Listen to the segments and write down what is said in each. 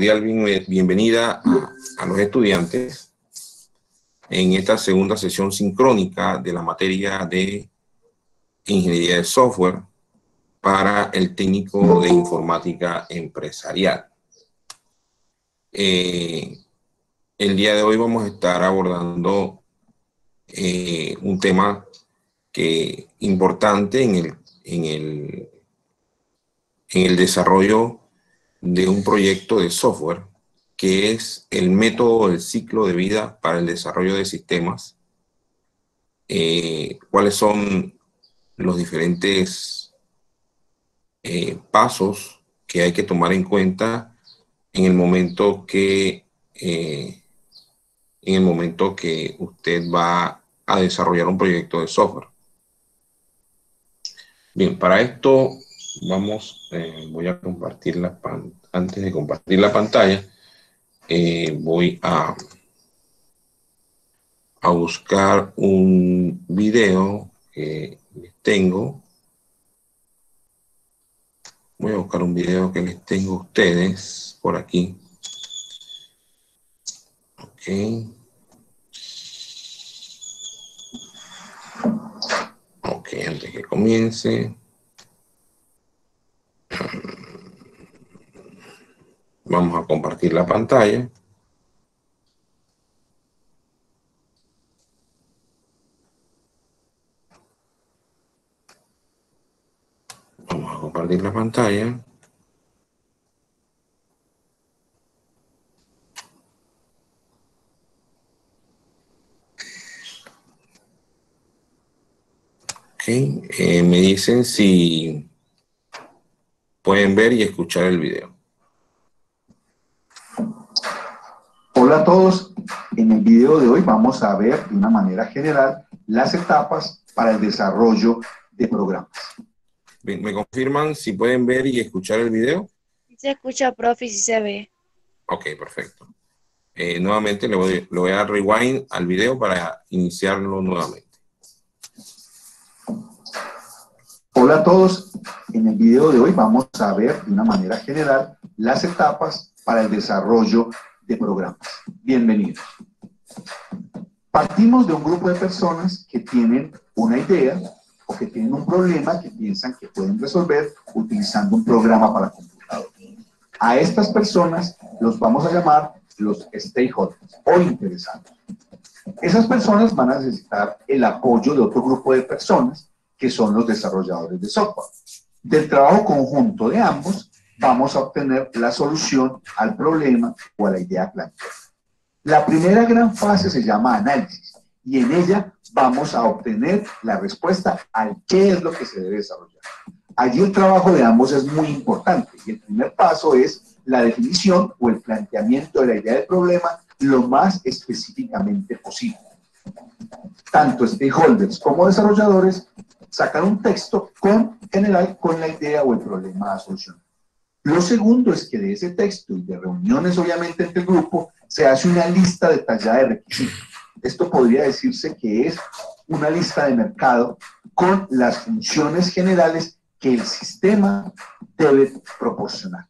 cordial bienvenida a los estudiantes en esta segunda sesión sincrónica de la materia de Ingeniería de Software para el técnico de Informática Empresarial. El día de hoy vamos a estar abordando un tema importante en el desarrollo de un proyecto de software, que es el método del ciclo de vida para el desarrollo de sistemas. Cuáles son los diferentes pasos que hay que tomar en cuenta en el momento que usted va a desarrollar un proyecto de software. Bien, para esto voy a compartir antes de compartir la pantalla, voy a buscar un video que les tengo. Voy a buscar un video que les tengo a ustedes por aquí. Ok. Ok, antes que comience. Vamos a compartir la pantalla. Vamos a compartir la pantalla. Ok, me dicen si pueden ver y escuchar el video. Hola a todos, en el video de hoy vamos a ver de una manera general las etapas para el desarrollo de programas. Bien, ¿me confirman si pueden ver y escuchar el video? Se escucha, profe, y si se ve. Ok, perfecto. Nuevamente le voy a dar rewind al video para iniciarlo nuevamente. Hola a todos, en el video de hoy vamos a ver de una manera general las etapas para el desarrollo de programas. Bienvenidos. Partimos de un grupo de personas que tienen una idea o que tienen un problema que piensan que pueden resolver utilizando un programa para computador. A estas personas los vamos a llamar los stakeholders o interesados. Esas personas van a necesitar el apoyo de otro grupo de personas que son los desarrolladores de software. Del trabajo conjunto de ambos vamos a obtener la solución al problema o a la idea planteada. La primera gran fase se llama análisis y en ella vamos a obtener la respuesta al qué es lo que se debe desarrollar. Allí el trabajo de ambos es muy importante y el primer paso es la definición o el planteamiento de la idea del problema lo más específicamente posible. Tanto stakeholders como desarrolladores sacan un texto general con la idea o el problema a solucionar. Lo segundo es que de ese texto y de reuniones obviamente entre el grupo se hace una lista detallada de requisitos. Esto podría decirse que es una lista de mercado con las funciones generales que el sistema debe proporcionar.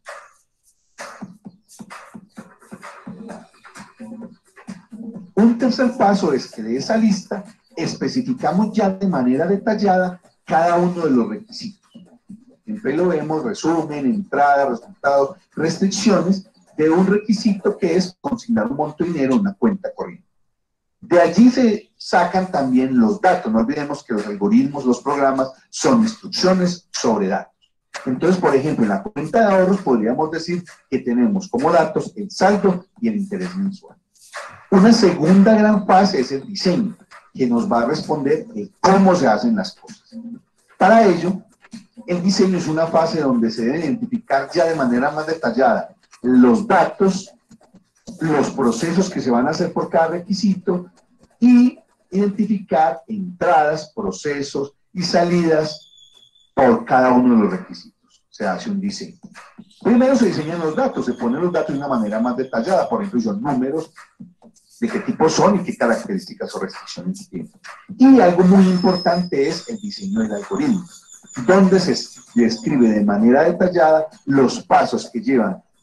Un tercer paso es que de esa lista especificamos ya de manera detallada cada uno de los requisitos. Siempre lo vemos, resumen, entrada, resultado, restricciones de un requisito que es consignar un monto de dinero en una cuenta corriente. De allí se sacan también los datos. No olvidemos que los algoritmos, los programas, son instrucciones sobre datos. Entonces, por ejemplo, en la cuenta de ahorros podríamos decir que tenemos como datos el saldo y el interés mensual. Una segunda gran fase es el diseño, que nos va a responder de cómo se hacen las cosas. Para ello, el diseño es una fase donde se debe identificar ya de manera más detallada los datos, los procesos que se van a hacer por cada requisito y identificar entradas, procesos y salidas por cada uno de los requisitos. Se hace un diseño. Primero se diseñan los datos, se ponen los datos de una manera más detallada, por ejemplo, son números, de qué tipo son y qué características o restricciones tienen. Y algo muy importante es el diseño del algoritmo, donde se describe de manera detallada los pasos que llevan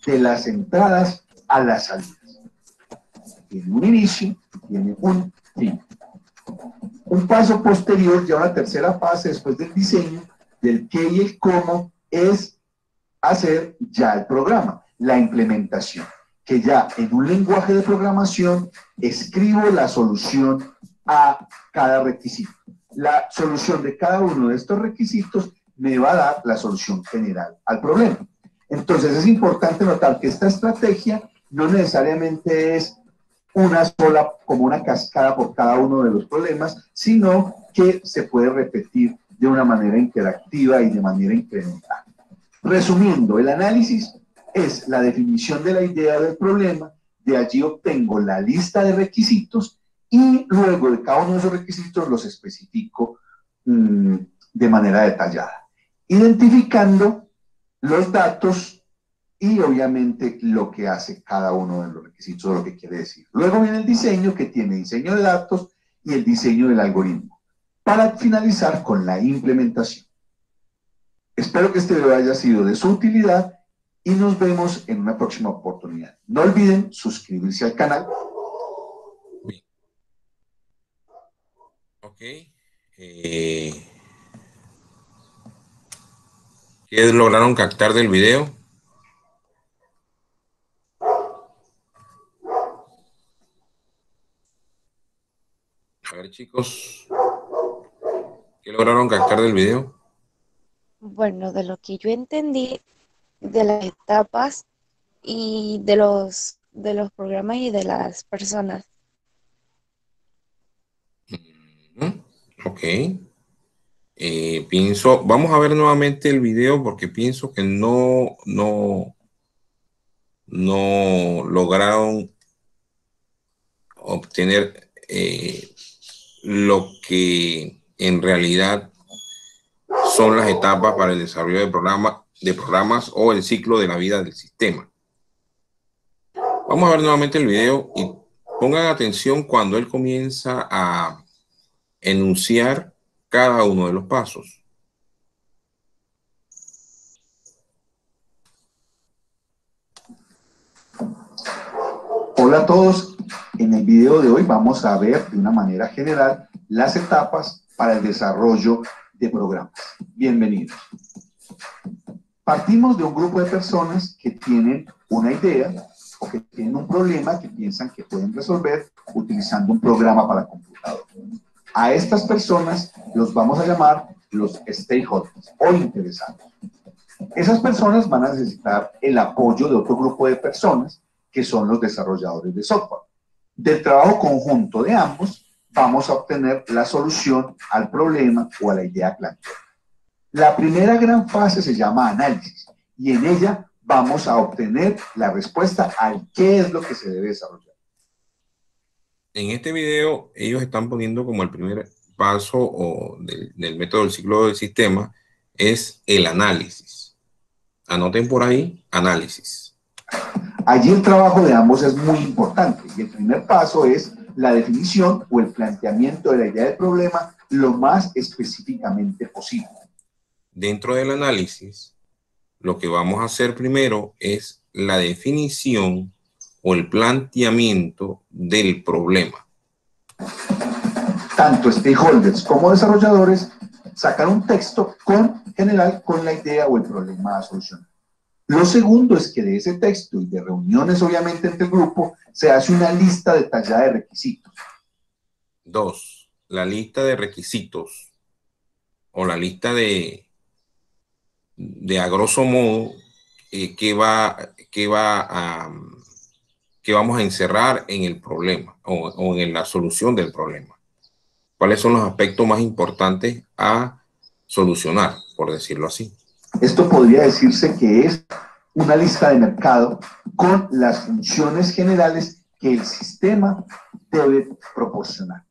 de las entradas a las salidas. Tiene un inicio, tiene un fin. Un paso posterior, ya una tercera fase después del diseño, del qué y el cómo, es hacer ya el programa, la implementación, que ya en un lenguaje de programación escribo la solución a cada requisito. La solución de cada uno de estos requisitos me va a dar la solución general al problema. Entonces es importante notar que esta estrategia no necesariamente es una sola, como una cascada por cada uno de los problemas, sino que se puede repetir de una manera interactiva y de manera incremental. Resumiendo, el análisis es la definición de la idea del problema, de allí obtengo la lista de requisitos y luego de cada uno de esos requisitos los especifico de manera detallada, identificando los datos y obviamente lo que hace cada uno de los requisitos o lo que quiere decir. Luego viene el diseño, que tiene diseño de datos y el diseño del algoritmo, para finalizar con la implementación. Espero que este video haya sido de su utilidad y nos vemos en una próxima oportunidad. No olviden suscribirse al canal. Bien. Ok. ¿Qué lograron captar del video? A ver, chicos, ¿qué lograron captar del video? Bueno, de lo que yo entendí de las etapas y de los programas y de las personas. Ok. Vamos a ver nuevamente el video porque pienso que no lograron obtener lo que en realidad son las etapas para el desarrollo de programas o el ciclo de la vida del sistema. Vamos a ver nuevamente el video y pongan atención cuando él comienza a enunciar cada uno de los pasos. Hola a todos. En el video de hoy vamos a ver de una manera general las etapas para el desarrollo de programas. Bienvenidos. Partimos de un grupo de personas que tienen una idea o que tienen un problema que piensan que pueden resolver utilizando un programa para computador. A estas personas los vamos a llamar los stakeholders o interesados. Esas personas van a necesitar el apoyo de otro grupo de personas que son los desarrolladores de software. Del trabajo conjunto de ambos, vamos a obtener la solución al problema o a la idea planteada. La primera gran fase se llama análisis y en ella vamos a obtener la respuesta al qué es lo que se debe desarrollar. En este video, ellos están poniendo como el primer paso del método del ciclo del sistema es el análisis. Anoten por ahí, análisis. Allí el trabajo de ambos es muy importante y el primer paso es la definición o el planteamiento de la idea del problema lo más específicamente posible. Dentro del análisis, lo que vamos a hacer primero es la definición o el planteamiento del problema. Tanto stakeholders como desarrolladores sacan un texto general con la idea o el problema a solucionar. Lo segundo es que de ese texto y de reuniones obviamente entre el grupo se hace una lista detallada de requisitos. 2. La lista de requisitos o la lista de a grosso modo que vamos a encerrar en el problema o en la solución del problema. ¿Cuáles son los aspectos más importantes a solucionar, por decirlo así? Esto podría decirse que es una lista de mercado con las funciones generales que el sistema debe proporcionar.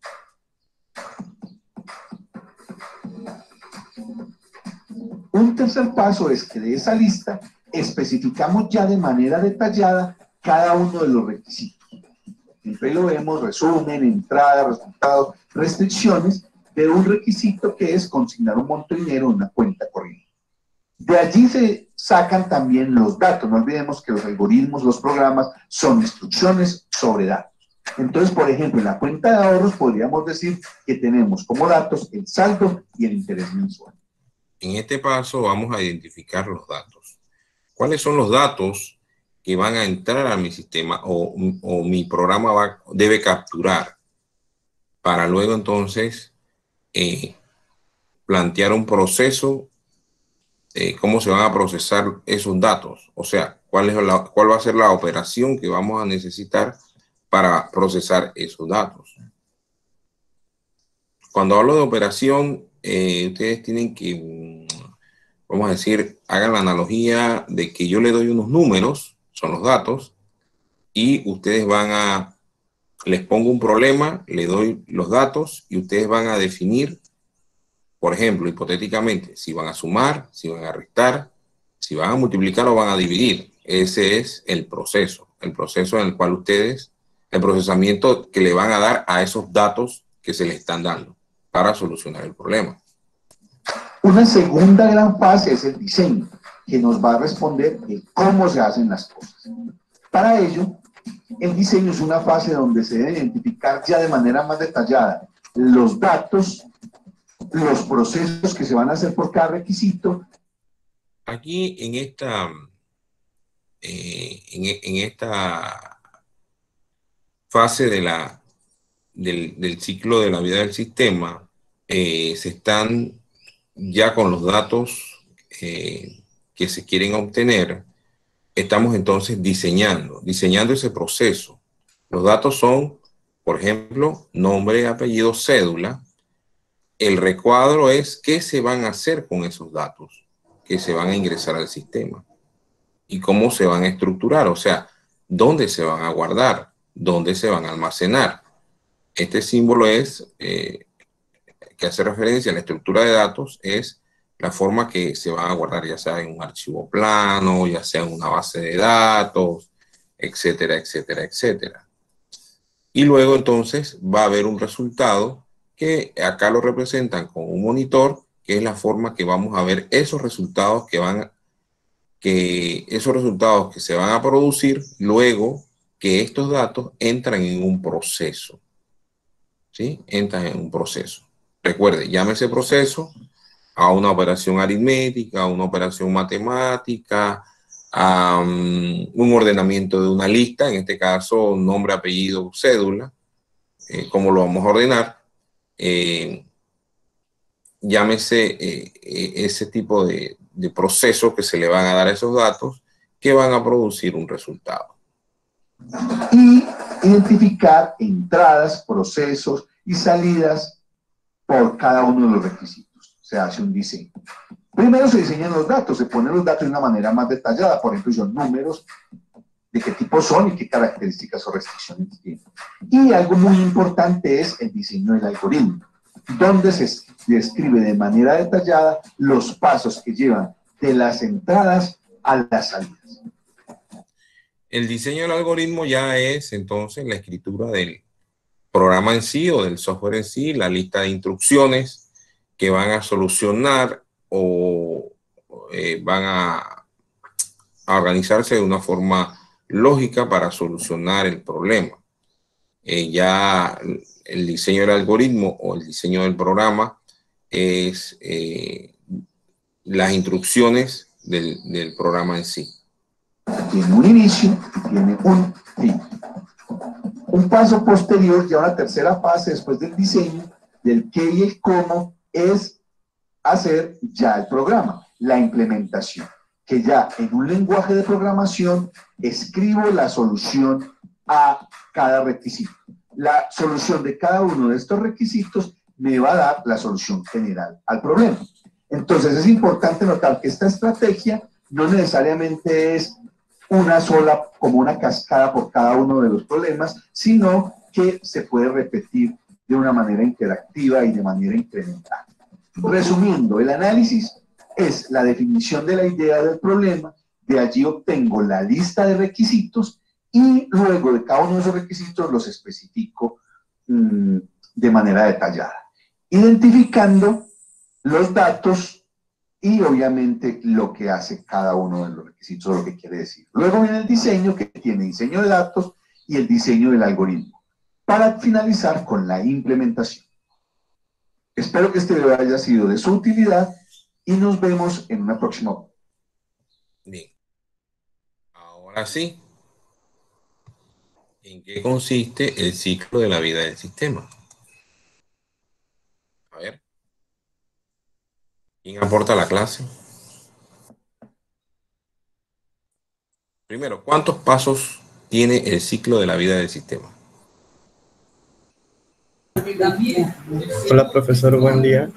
Un tercer paso es que de esa lista especificamos ya de manera detallada cada uno de los requisitos. Siempre lo vemos, resumen, entrada, resultados, restricciones de un requisito que es consignar un monto de dinero en una cuenta corriente. De allí sacan también los datos. No olvidemos que los algoritmos, los programas, son instrucciones sobre datos. Entonces, por ejemplo, en la cuenta de ahorros podríamos decir que tenemos como datos el saldo y el interés mensual. En este paso vamos a identificar los datos. ¿Cuáles son los datos que van a entrar a mi sistema o mi programa debe capturar para luego entonces plantear un proceso, cómo se van a procesar esos datos? O sea, cuál va a ser la operación que vamos a necesitar para procesar esos datos. Cuando hablo de operación, ustedes tienen que, vamos a decir, hagan la analogía de que yo le doy unos números, son los datos, y ustedes les pongo un problema, le doy los datos y ustedes van a definir, por ejemplo, hipotéticamente, si van a sumar, si van a restar, si van a multiplicar o van a dividir. Ese es el proceso en el cual ustedes, el procesamiento que le van a dar a esos datos que se les están dando para solucionar el problema. Una segunda gran fase es el diseño, que nos va a responder de cómo se hacen las cosas. Para ello, el diseño es una fase donde se debe identificar ya de manera más detallada los datos, los procesos que se van a hacer por cada requisito. Aquí en esta fase del ciclo de la vida del sistema, se están ya con los datos que se quieren obtener. Estamos entonces diseñando ese proceso. Los datos son, por ejemplo, nombre, apellido, cédula. El recuadro es qué se van a hacer con esos datos que se van a ingresar al sistema y cómo se van a estructurar, o sea, dónde se van a guardar, dónde se van a almacenar. Este símbolo que hace referencia a la estructura de datos, es la forma que se van a guardar, ya sea en un archivo plano, ya sea en una base de datos, etcétera, etcétera, etcétera. Y luego entonces va a haber un resultado que acá lo representan con un monitor, que es la forma que vamos a ver esos resultados que se van a producir luego que estos datos entran en un proceso. ¿Sí? Entran en un proceso. Recuerde, llame ese proceso a una operación aritmética, a una operación matemática, a un ordenamiento de una lista, en este caso nombre, apellido, cédula, cómo lo vamos a ordenar. Llámese ese tipo de proceso que se le van a dar a esos datos que van a producir un resultado. Y identificar entradas, procesos y salidas por cada uno de los requisitos. Se hace un diseño. Primero se diseñan los datos, se ponen los datos de una manera más detallada, por ejemplo, son números, de qué tipo son y qué características o restricciones tienen. Y algo muy importante es el diseño del algoritmo, donde se describe de manera detallada los pasos que llevan de las entradas a las salidas. El diseño del algoritmo ya es entonces la escritura del programa en sí o del software en sí, la lista de instrucciones que van a solucionar o van a organizarse de una forma lógica para solucionar el problema. Ya el diseño del algoritmo o el diseño del programa es las instrucciones del programa en sí. Tiene un inicio y tiene un fin. Un paso posterior, ya una tercera fase después del diseño, del qué y el cómo, es hacer ya el programa, la implementación, que ya en un lenguaje de programación escribo la solución a cada requisito. La solución de cada uno de estos requisitos me va a dar la solución general al problema. Entonces es importante notar que esta estrategia no necesariamente es una sola, como una cascada por cada uno de los problemas, sino que se puede repetir de una manera interactiva y de manera incremental. Resumiendo, el análisis es la definición de la idea del problema, de allí obtengo la lista de requisitos y luego de cada uno de esos requisitos los especifico de manera detallada, identificando los datos y obviamente lo que hace cada uno de los requisitos o lo que quiere decir. Luego viene el diseño, que tiene diseño de datos y el diseño del algoritmo, para finalizar con la implementación. Espero que este video haya sido de su utilidad y nos vemos en una próxima. Bien. Ahora sí. ¿En qué consiste el ciclo de la vida del sistema? A ver. ¿Quién aporta a la clase? Primero, ¿cuántos pasos tiene el ciclo de la vida del sistema? Hola, profesor, buen día.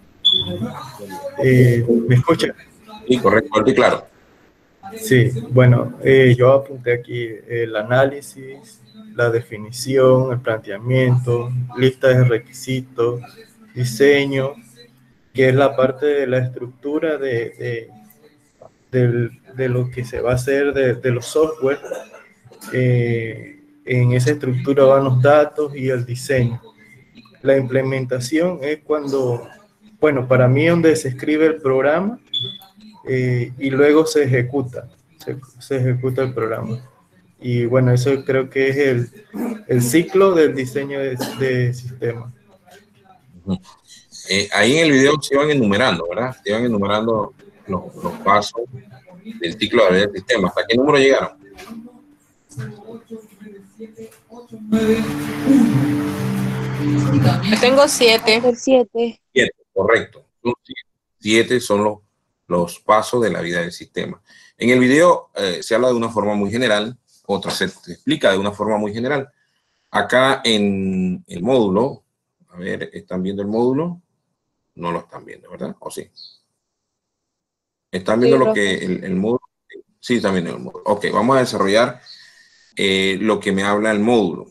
¿Me escucha? Sí, correcto, alto y claro. Sí, bueno, yo apunté aquí el análisis, la definición, el planteamiento, lista de requisitos, diseño, que es la parte de la estructura de lo que se va a hacer de los software. En esa estructura van los datos y el diseño. La implementación es cuando, bueno, para mí donde se escribe el programa y luego se ejecuta el programa. Y bueno, eso creo que es el ciclo del diseño de sistema. Ahí en el video se iban enumerando, ¿verdad? Se iban enumerando los pasos del ciclo de la vida del sistema. ¿Hasta qué número llegaron? Yo tengo 7. El 7. 7, correcto. 7 son los pasos de la vida del sistema. En el video se habla de una forma muy general, otra se explica de una forma muy general. Acá en el módulo, a ver, ¿están viendo el módulo? No lo están viendo, ¿verdad? ¿O sí? ¿Están viendo Sí, lo que el módulo? Sí, están viendo el módulo. Ok, vamos a desarrollar lo que me habla el módulo.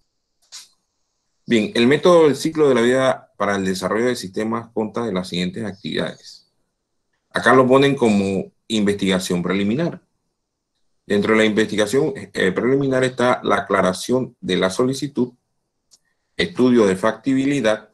Bien, el método del ciclo de la vida para el desarrollo de sistemas consta de las siguientes actividades. Acá lo ponen como investigación preliminar. Dentro de la investigación preliminar está la aclaración de la solicitud, estudio de factibilidad,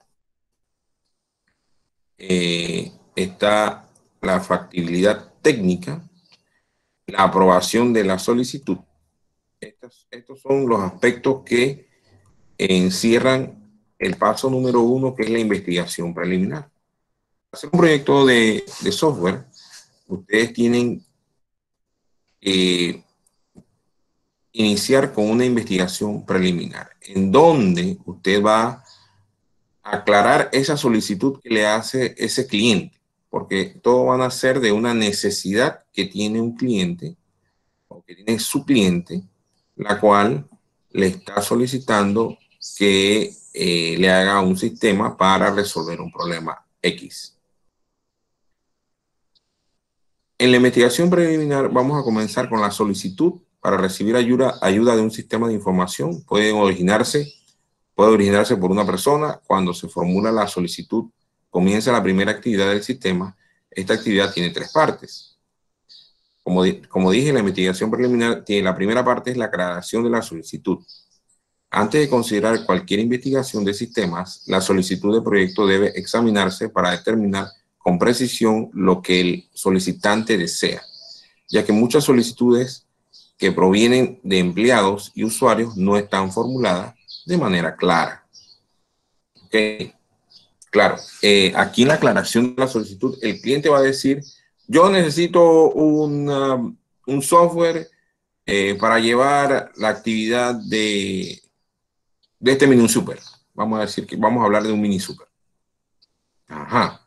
está la factibilidad técnica, la aprobación de la solicitud. Estos son los aspectos que encierran el paso número 1, que es la investigación preliminar. Para hacer un proyecto de software, ustedes tienen que iniciar con una investigación preliminar, en donde usted va a aclarar esa solicitud que le hace ese cliente, porque todo van a ser de una necesidad que tiene un cliente o que tiene su cliente, la cual le está solicitando que le haga un sistema para resolver un problema X. En la investigación preliminar vamos a comenzar con la solicitud para recibir ayuda de un sistema de información. Puede originarse por una persona. Cuando se formula la solicitud, comienza la primera actividad del sistema. Esta actividad tiene 3 partes. Como dije, la investigación preliminar tiene la primera parte, es la aclaración de la solicitud. Antes de considerar cualquier investigación de sistemas, la solicitud de proyecto debe examinarse para determinar con precisión lo que el solicitante desea, ya que muchas solicitudes que provienen de empleados y usuarios no están formuladas de manera clara. ¿Okay? Claro, aquí en la aclaración de la solicitud, el cliente va a decir, yo necesito un software para llevar la actividad de este mini super. Vamos a decir que vamos a hablar de un mini super. Ajá.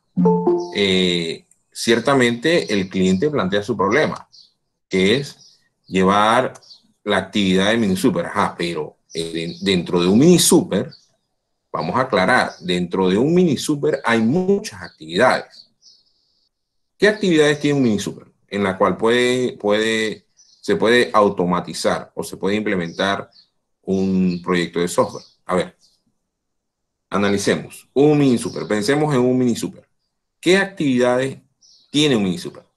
Ciertamente el cliente plantea su problema, que es llevar la actividad de mini super. Ajá, pero dentro de un mini super, vamos a aclarar, dentro de un mini super hay muchas actividades. ¿Qué actividades tiene un mini super? En la cual se puede automatizar o se puede implementar un proyecto de software. A ver, analicemos un mini super. Pensemos en un mini super. ¿Qué actividades tiene un mini super?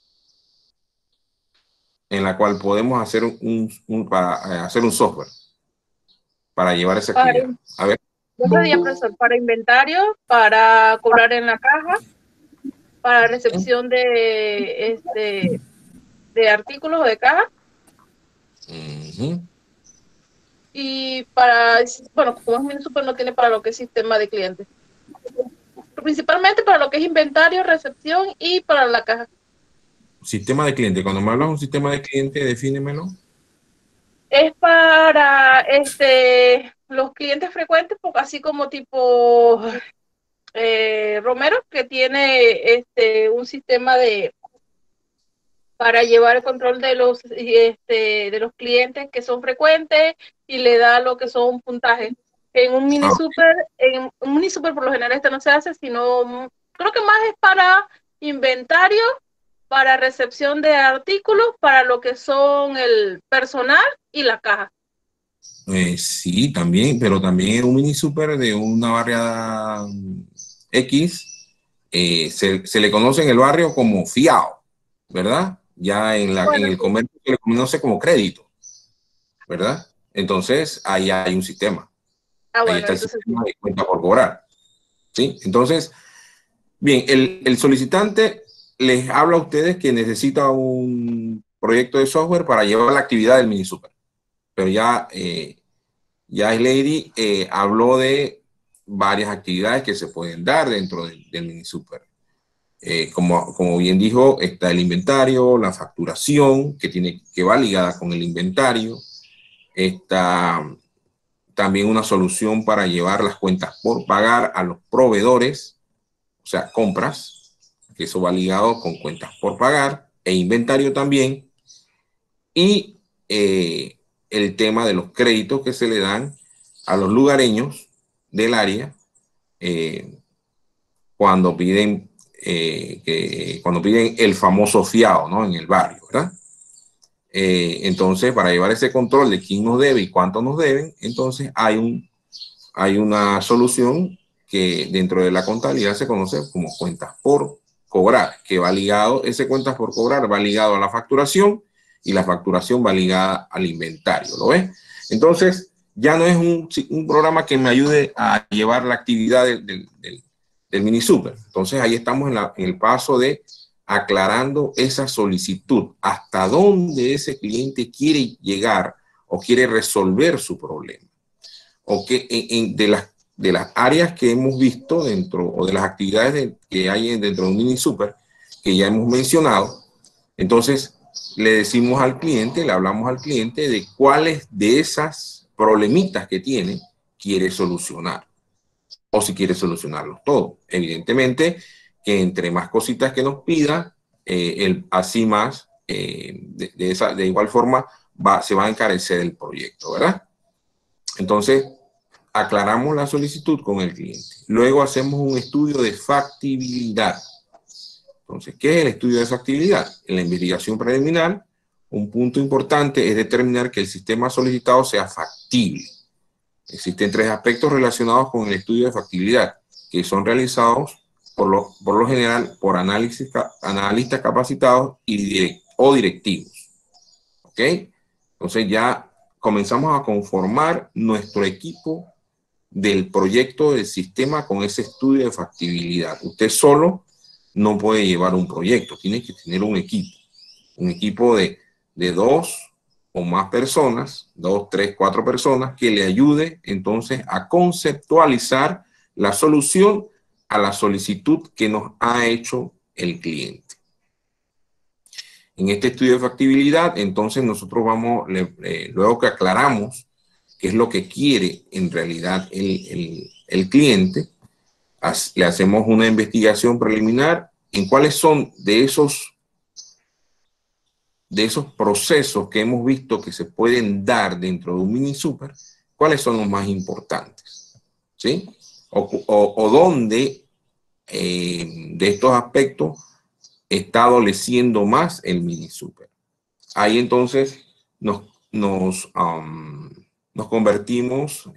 En la cual podemos hacer para hacer un software para llevar esa actividad. A ver. Otro día, profesor, para inventario, para cobrar en la caja, para recepción de artículos o de caja. Y para, bueno, como es MiniSuper, no tiene para lo que es sistema de clientes. Principalmente para lo que es inventario, recepción y para la caja. Sistema de cliente. Cuando me hablas de un sistema de cliente, defínemelo. Es para los clientes frecuentes, así como tipo Romero, que tiene un sistema para llevar el control de los clientes que son frecuentes y le da lo que son puntajes. En un MiniSuper por lo general esto no se hace, sino creo que más es para inventario, para recepción de artículos, para lo que son el personal y la caja. Sí, también, pero también un MiniSuper de una barriada X, se le conoce en el barrio como fiado, ¿verdad? Ya en el comercio se le conoce como crédito, ¿verdad? Entonces, ahí hay un sistema. Ahí está el sistema de cuenta por cobrar, ¿sí? Entonces, bien, el solicitante les habla a ustedes que necesita un proyecto de software para llevar la actividad del MiniSuper. Pero ya Lady habló de varias actividades que se pueden dar dentro del MiniSuper. Como bien dijo, está el inventario, la facturación, que va ligada con el inventario. Está también una solución para llevar las cuentas por pagar a los proveedores, o sea, compras, que eso va ligado con cuentas por pagar, e inventario también. Y el tema de los créditos que se le dan a los lugareños del área cuando piden el famoso fiado, ¿no? En el barrio, ¿verdad? Entonces, para llevar ese control de quién nos debe y cuánto nos deben, entonces hay una solución que dentro de la contabilidad se conoce como cuentas por cobrar, que va ligado, ese cuentas por cobrar va ligado a la facturación y la facturación va ligada al inventario, ¿lo ves? Entonces, ya no es un programa que me ayude a llevar la actividad del MiniSuper. Entonces, ahí estamos en el paso de aclarando esa solicitud, hasta dónde ese cliente quiere llegar o quiere resolver su problema. O que de las áreas que hemos visto dentro, o de las actividades que hay dentro de un MiniSuper, que ya hemos mencionado, entonces le decimos al cliente, le hablamos al cliente de cuáles de esas problemitas que tiene quiere solucionar, o si quiere solucionarlos todos. Evidentemente que entre más cositas que nos pida, así más, de igual forma, se va a encarecer el proyecto, ¿verdad? Entonces, aclaramos la solicitud con el cliente. Luego hacemos un estudio de factibilidad. Entonces, ¿qué es el estudio de factibilidad? En la investigación preliminar, un punto importante es determinar que el sistema solicitado sea factible. Existen 3 aspectos relacionados con el estudio de factibilidad, que son realizados por lo general por analistas capacitados o directivos. ¿Ok? Entonces ya comenzamos a conformar nuestro equipo del proyecto del sistema con ese estudio de factibilidad. Usted solo no puede llevar un proyecto, tiene que tener un equipo de 2 o más personas, 2, 3, 4 personas, que le ayude entonces a conceptualizar la solución a la solicitud que nos ha hecho el cliente. En este estudio de factibilidad, entonces nosotros luego que aclaramos qué es lo que quiere en realidad el cliente, le hacemos una investigación preliminar en cuáles son de esos procesos que hemos visto que se pueden dar dentro de un MiniSuper, cuáles son los más importantes, ¿sí? O dónde de estos aspectos está adoleciendo más el MiniSuper. Ahí entonces nos convertimos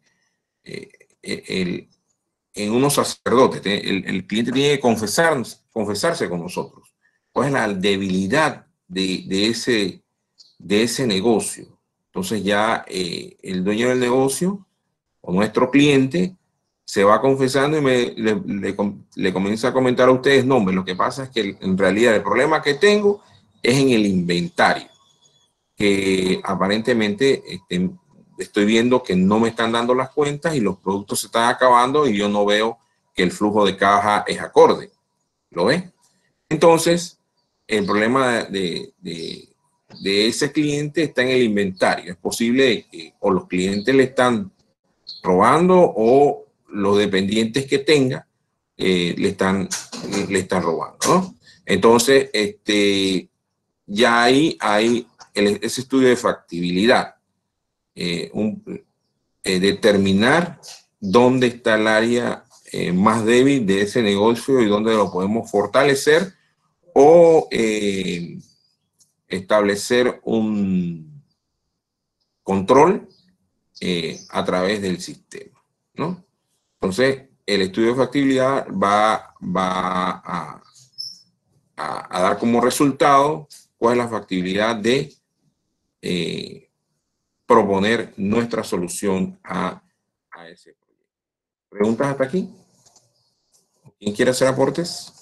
en unos sacerdotes. El cliente tiene que confesarse con nosotros. ¿Cuál es la debilidad de ese negocio? Entonces ya el dueño del negocio o nuestro cliente se va confesando y le comienza a comentar a ustedes, no, hombre, lo que pasa es que en realidad el problema que tengo es en el inventario, que aparentemente estoy viendo que no me están dando las cuentas y los productos se están acabando y yo no veo que el flujo de caja es acorde. ¿Lo ves? Entonces, el problema de ese cliente está en el inventario. Es posible que o los clientes le están robando o los dependientes que tenga le están robando, ¿no? Entonces, ya ahí hay ese estudio de factibilidad, determinar dónde está el área más débil de ese negocio y dónde lo podemos fortalecer o establecer un control a través del sistema, ¿no? Entonces, el estudio de factibilidad va a dar como resultado cuál es la factibilidad de proponer nuestra solución a ese proyecto. ¿Preguntas hasta aquí? ¿Quién quiere hacer aportes?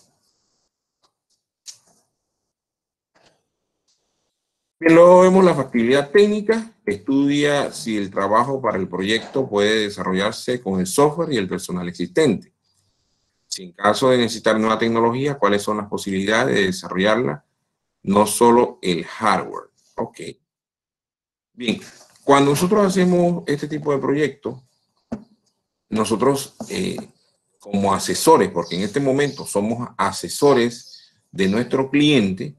Bien, luego vemos la factibilidad técnica, estudia si el trabajo para el proyecto puede desarrollarse con el software y el personal existente. Si en caso de necesitar nueva tecnología, cuáles son las posibilidades de desarrollarla, no solo el hardware. Ok. Bien, cuando nosotros hacemos este tipo de proyectos, nosotros como asesores, porque en este momento somos asesores de nuestro cliente,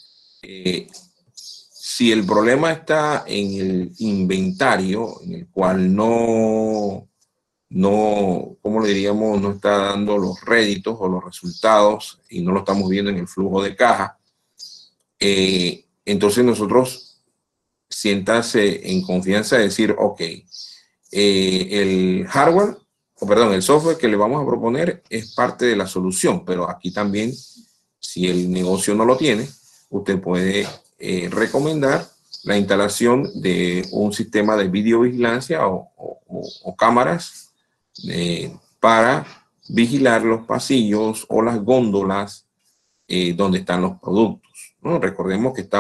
si el problema está en el inventario, en el cual no, ¿cómo le diríamos? No está dando los réditos o los resultados y no lo estamos viendo en el flujo de caja, entonces nosotros siéntase en confianza de decir, ok, el hardware, o perdón, el software que le vamos a proponer es parte de la solución, pero aquí también, si el negocio no lo tiene, usted puede recomendar la instalación de un sistema de videovigilancia o cámaras para vigilar los pasillos o las góndolas donde están los productos, ¿no? Recordemos que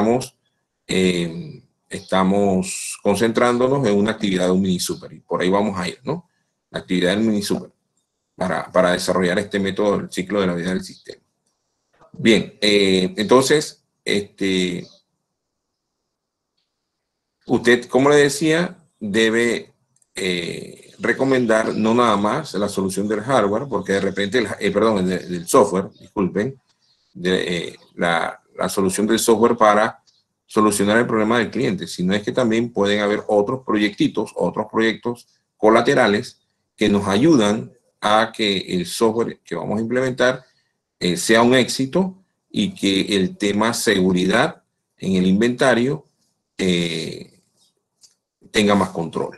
estamos concentrándonos en una actividad de un mini super y por ahí vamos a ir, ¿no? La actividad del mini super para desarrollar este método del ciclo de la vida del sistema. Bien, entonces, usted, como le decía, debe recomendar no nada más la solución del hardware, porque de repente, perdón, del software, disculpen, la solución del software para solucionar el problema del cliente, sino es que también pueden haber otros proyectitos, otros proyectos colaterales que nos ayudan a que el software que vamos a implementar sea un éxito y que el tema seguridad en el inventario tenga más control,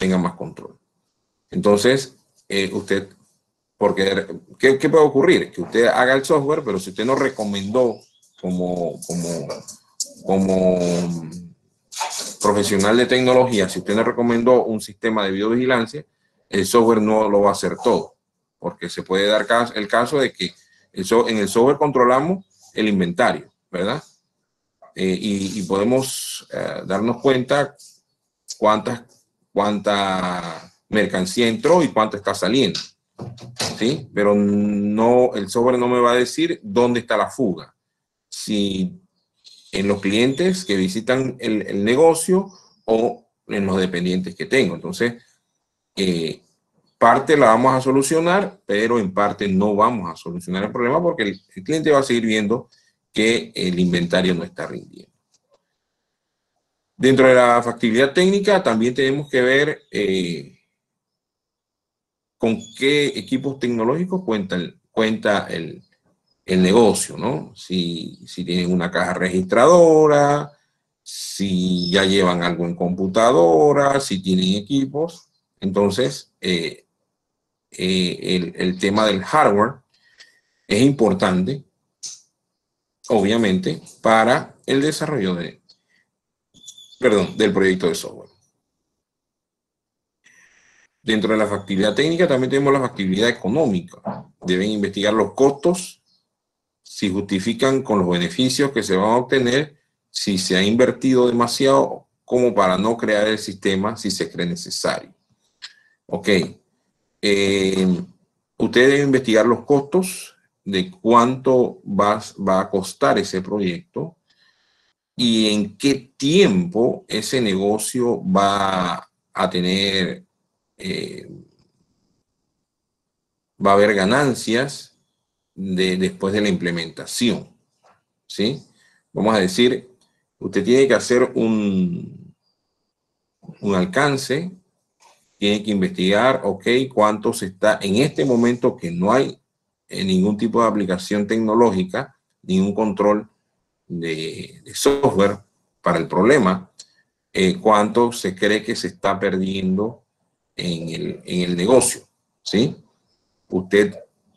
Entonces, usted, porque, ¿qué puede ocurrir? Que usted haga el software, pero si usted no recomendó como profesional de tecnología, si usted no recomendó un sistema de videovigilancia, el software no lo va a hacer todo, porque se puede dar el caso de que en el software controlamos el inventario, ¿verdad? Y podemos darnos cuenta cuánta mercancía entró y cuánto está saliendo, ¿sí? Pero no, el software no me va a decir dónde está la fuga. Si en los clientes que visitan el negocio o en los dependientes que tengo. Entonces, parte la vamos a solucionar, pero en parte no vamos a solucionar el problema porque el cliente va a seguir viendo que el inventario no está rindiendo. Dentro de la factibilidad técnica también tenemos que ver con qué equipos tecnológicos cuenta el negocio, ¿no? Si tienen una caja registradora, si ya llevan algo en computadora, si tienen equipos. Entonces, el tema del hardware es importante, obviamente, para el desarrollo del proyecto de software. Dentro de la factibilidad técnica también tenemos la factibilidad económica. Deben investigar los costos, si justifican con los beneficios que se van a obtener, si se ha invertido demasiado como para no crear el sistema si se cree necesario. Ok. Usted debe investigar los costos de cuánto va a costar ese proyecto y en qué tiempo ese negocio va a tener, va a haber ganancias después de la implementación, ¿sí? Vamos a decir, usted tiene que hacer un alcance, tiene que investigar, ok, cuánto se está, en este momento que no hay ningún tipo de aplicación tecnológica, ningún control de software para el problema, cuánto se cree que se está perdiendo en el negocio, ¿sí? Usted,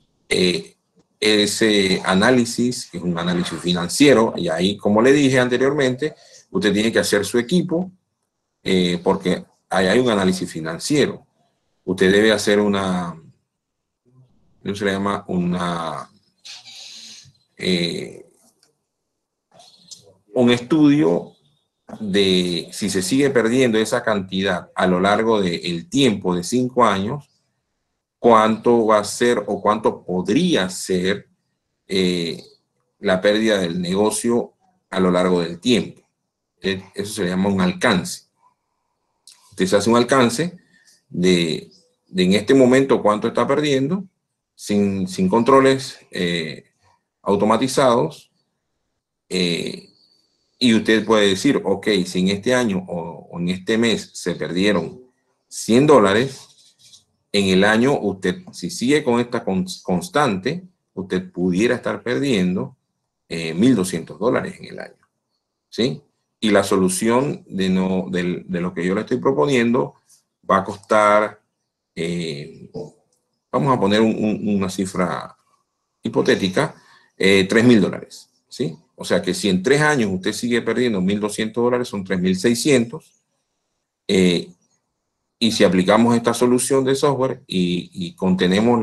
ese análisis, que es un análisis financiero, y ahí, como le dije anteriormente, usted tiene que hacer su equipo, porque ahí hay un análisis financiero. Usted debe hacer una, ¿cómo se le llama? Un estudio de si se sigue perdiendo esa cantidad a lo largo del tiempo de 5 años, cuánto va a ser o cuánto podría ser la pérdida del negocio a lo largo del tiempo. Eso se llama un alcance. Usted se hace un alcance de en este momento cuánto está perdiendo, sin controles automatizados, y usted puede decir, ok, si en este año o en este mes se perdieron $100, en el año usted, si sigue con esta constante, usted pudiera estar perdiendo $1,200 en el año, ¿sí? Y la solución de lo que yo le estoy proponiendo va a costar, vamos a poner una cifra hipotética, $3,000, ¿sí? O sea que si en 3 años usted sigue perdiendo $1,200, son 3,600. Y si aplicamos esta solución de software y contenemos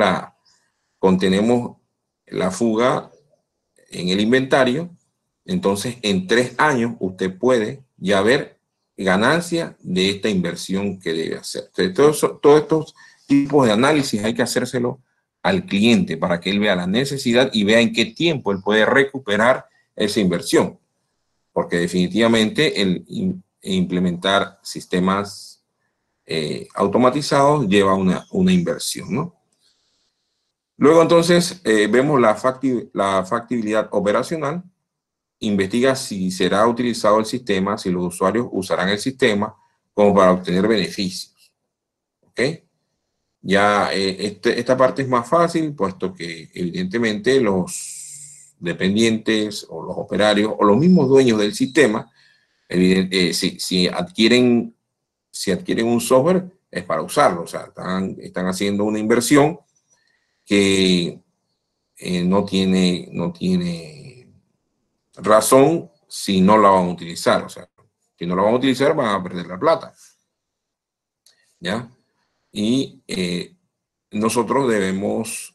la fuga en el inventario, entonces en 3 años usted puede ya ver ganancia de esta inversión que debe hacer. Entonces, todos estos tipos de análisis hay que hacérselo al cliente para que él vea la necesidad y vea en qué tiempo él puede recuperar esa inversión. Porque definitivamente el implementar sistemas automatizados lleva una inversión, ¿no? Luego entonces vemos la factibilidad operacional, investiga si será utilizado el sistema, si los usuarios usarán el sistema como para obtener beneficios, ¿ok? Ya esta parte es más fácil, puesto que evidentemente los dependientes o los operarios o los mismos dueños del sistema, si adquieren un software es para usarlo, o sea, están haciendo una inversión que no tiene razón si no la van a utilizar, o sea, si no la van a utilizar van a perder la plata, ¿ya? Y nosotros debemos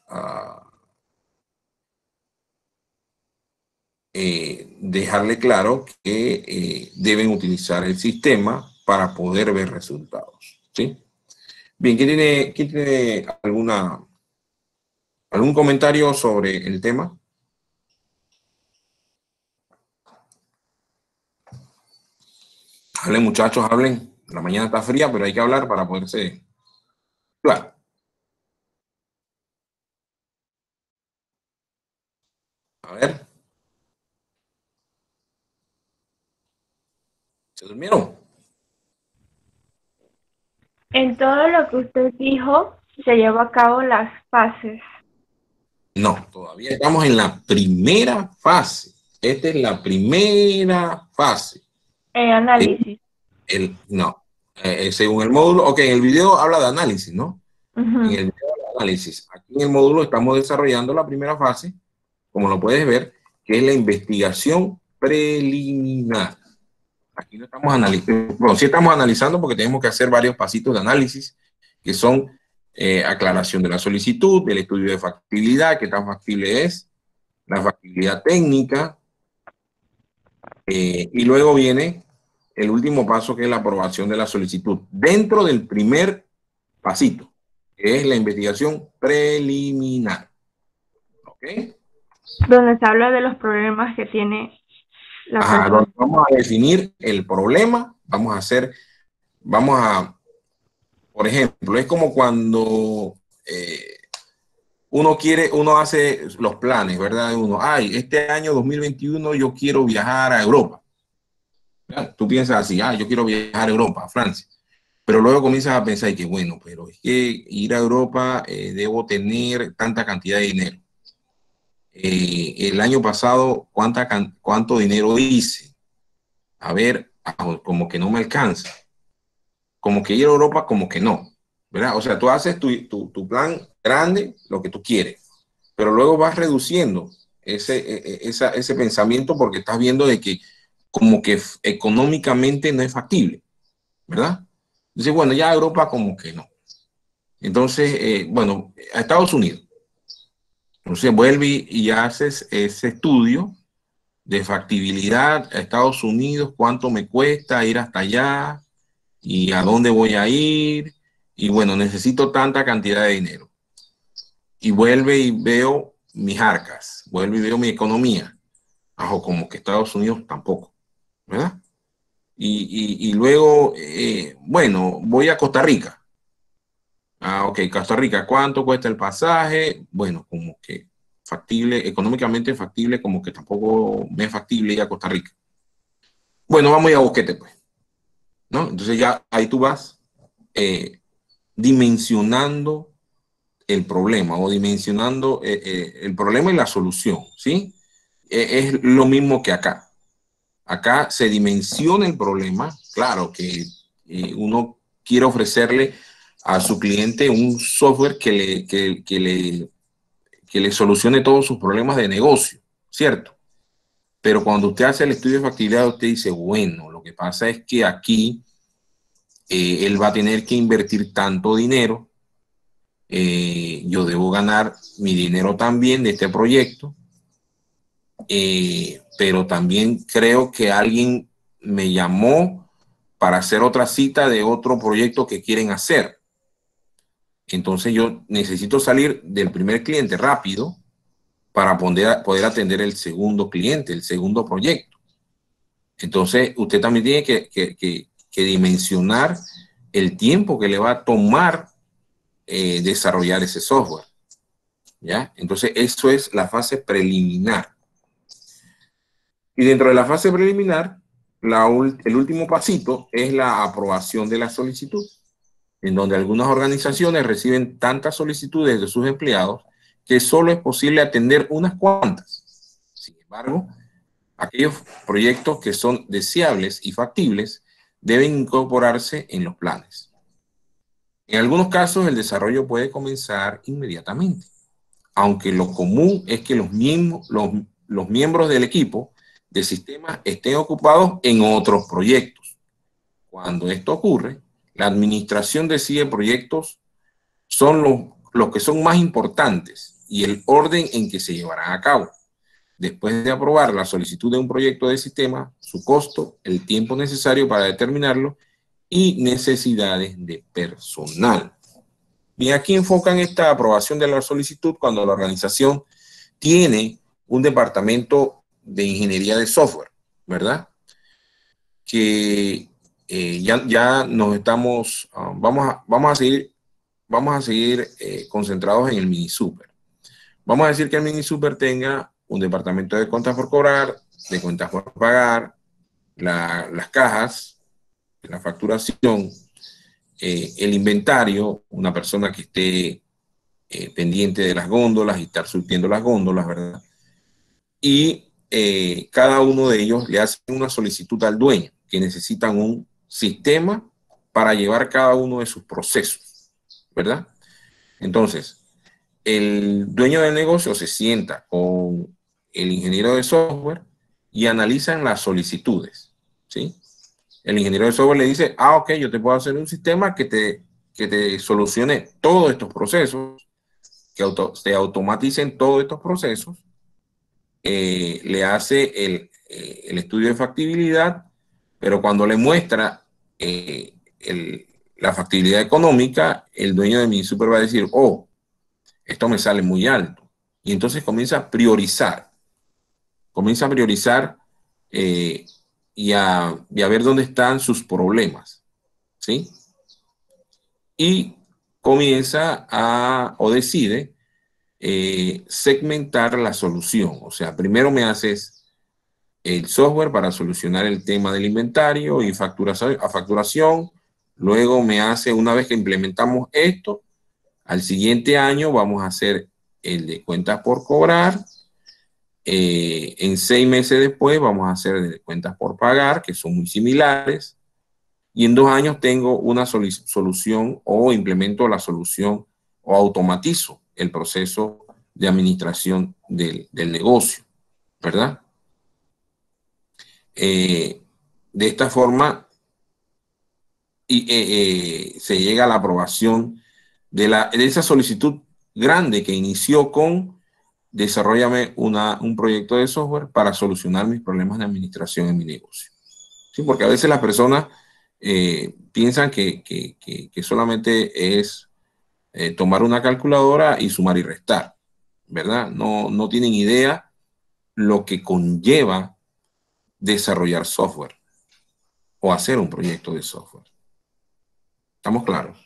dejarle claro que deben utilizar el sistema para poder ver resultados, ¿sí? Bien, ¿quién tiene algún comentario sobre el tema? Hablen, muchachos, hablen. La mañana está fría, pero hay que hablar para poderse... Claro. A ver. ¿Se durmieron? En todo lo que usted dijo, se lleva a cabo las fases. No, todavía estamos en la primera fase. Esta es la primera fase. Análisis. No. Según el módulo, ok, en el video habla de análisis, ¿no? Uh-huh. En el video habla de análisis. Aquí en el módulo estamos desarrollando la primera fase, como lo puedes ver, que es la investigación preliminar. Aquí no estamos analizando, bueno, sí estamos analizando porque tenemos que hacer varios pasitos de análisis que son aclaración de la solicitud, el estudio de factibilidad, qué tan factible es, la factibilidad técnica, y luego viene el último paso, que es la aprobación de la solicitud, dentro del primer pasito, que es la investigación preliminar. ¿Ok? Donde se habla de los problemas que tiene la persona. Vamos a definir el problema, por ejemplo, es como cuando uno hace los planes, ¿verdad? Este año 2021 yo quiero viajar a Europa. ¿Verdad? Tú piensas así, yo quiero viajar a Europa, a Francia. Pero luego comienzas a pensar que, bueno, pero es que ir a Europa debo tener tanta cantidad de dinero. El año pasado, ¿cuánto dinero hice? A ver, como que no me alcanza. Como que ir a Europa, como que no. ¿Verdad? O sea, tú haces tu plan grande, lo que tú quieres, pero luego vas reduciendo ese pensamiento porque estás viendo de que como que económicamente no es factible, ¿verdad? Dice, bueno, ya Europa como que no. Entonces, bueno, a Estados Unidos. Entonces vuelve y haces ese estudio de factibilidad a Estados Unidos, cuánto me cuesta ir hasta allá y a dónde voy a ir. Y bueno, necesito tanta cantidad de dinero. Y vuelve y veo mis arcas, vuelve y veo mi economía. Como que Estados Unidos tampoco, ¿verdad? Y luego, bueno, voy a Costa Rica. Ok, Costa Rica, ¿cuánto cuesta el pasaje? Bueno, como que factible, económicamente factible, como que tampoco me es factible ir a Costa Rica. Bueno, vamos a ir a Boquete, pues, ¿no? Entonces ya ahí tú vas dimensionando el problema o dimensionando el problema y la solución, ¿sí? Es lo mismo que acá. Acá se dimensiona el problema. Claro que uno quiere ofrecerle a su cliente un software que le solucione todos sus problemas de negocio, ¿cierto? Pero cuando usted hace el estudio de factibilidad, usted dice, bueno, lo que pasa es que aquí él va a tener que invertir tanto dinero, yo debo ganar mi dinero también de este proyecto, pero también creo que alguien me llamó para hacer otra cita de otro proyecto que quieren hacer. Entonces yo necesito salir del primer cliente rápido para poder atender el segundo cliente, el segundo proyecto. Entonces usted también tiene que dimensionar el tiempo que le va a tomar desarrollar ese software. ¿Ya? Entonces eso es la fase preliminar. Y dentro de la fase preliminar, el último pasito es la aprobación de la solicitud, en donde algunas organizaciones reciben tantas solicitudes de sus empleados que solo es posible atender unas cuantas. Sin embargo, aquellos proyectos que son deseables y factibles deben incorporarse en los planes. En algunos casos, el desarrollo puede comenzar inmediatamente, aunque lo común es que los miembros del equipo de sistema estén ocupados en otros proyectos. Cuando esto ocurre, la administración decide proyectos son los que son más importantes y el orden en que se llevarán a cabo. Después de aprobar la solicitud de un proyecto de sistema, su costo, el tiempo necesario para determinarlo y necesidades de personal. Bien, aquí enfocan esta aprobación de la solicitud cuando la organización tiene un departamento de ingeniería de software, ¿verdad? Que ya nos estamos, vamos a seguir concentrados en el mini super. Vamos a decir que el mini super tenga un departamento de cuentas por cobrar, de cuentas por pagar, las cajas, la facturación, el inventario, una persona que esté pendiente de las góndolas y estar surtiendo las góndolas, ¿verdad? Y cada uno de ellos le hace una solicitud al dueño, que necesitan un sistema para llevar cada uno de sus procesos, ¿verdad? Entonces, el dueño del negocio se sienta con el ingeniero de software y analizan las solicitudes, ¿sí? El ingeniero de software le dice, ok, yo te puedo hacer un sistema que que te solucione todos estos procesos, que se automaticen todos estos procesos, le hace el estudio de factibilidad, pero cuando le muestra la factibilidad económica, el dueño de MiniSuper va a decir, oh, esto me sale muy alto. Y entonces comienza a priorizar y a ver dónde están sus problemas, ¿sí? Y comienza o decide segmentar la solución. O sea, primero me haces el software para solucionar el tema del inventario y facturación. Luego me hace, una vez que implementamos esto, al siguiente año vamos a hacer el de cuentas por cobrar. En 6 meses después vamos a hacer el de cuentas por pagar, que son muy similares. Y en 2 años tengo una solución o implemento la solución o automatizo el proceso de administración del negocio, ¿verdad? De esta forma se llega a la aprobación de esa solicitud grande que inició con desarrollame un proyecto de software para solucionar mis problemas de administración en mi negocio. Sí, porque a veces las personas piensan que solamente es tomar una calculadora y sumar y restar, ¿verdad? No tienen idea lo que conlleva desarrollar software o hacer un proyecto de software. ¿Estamos claros?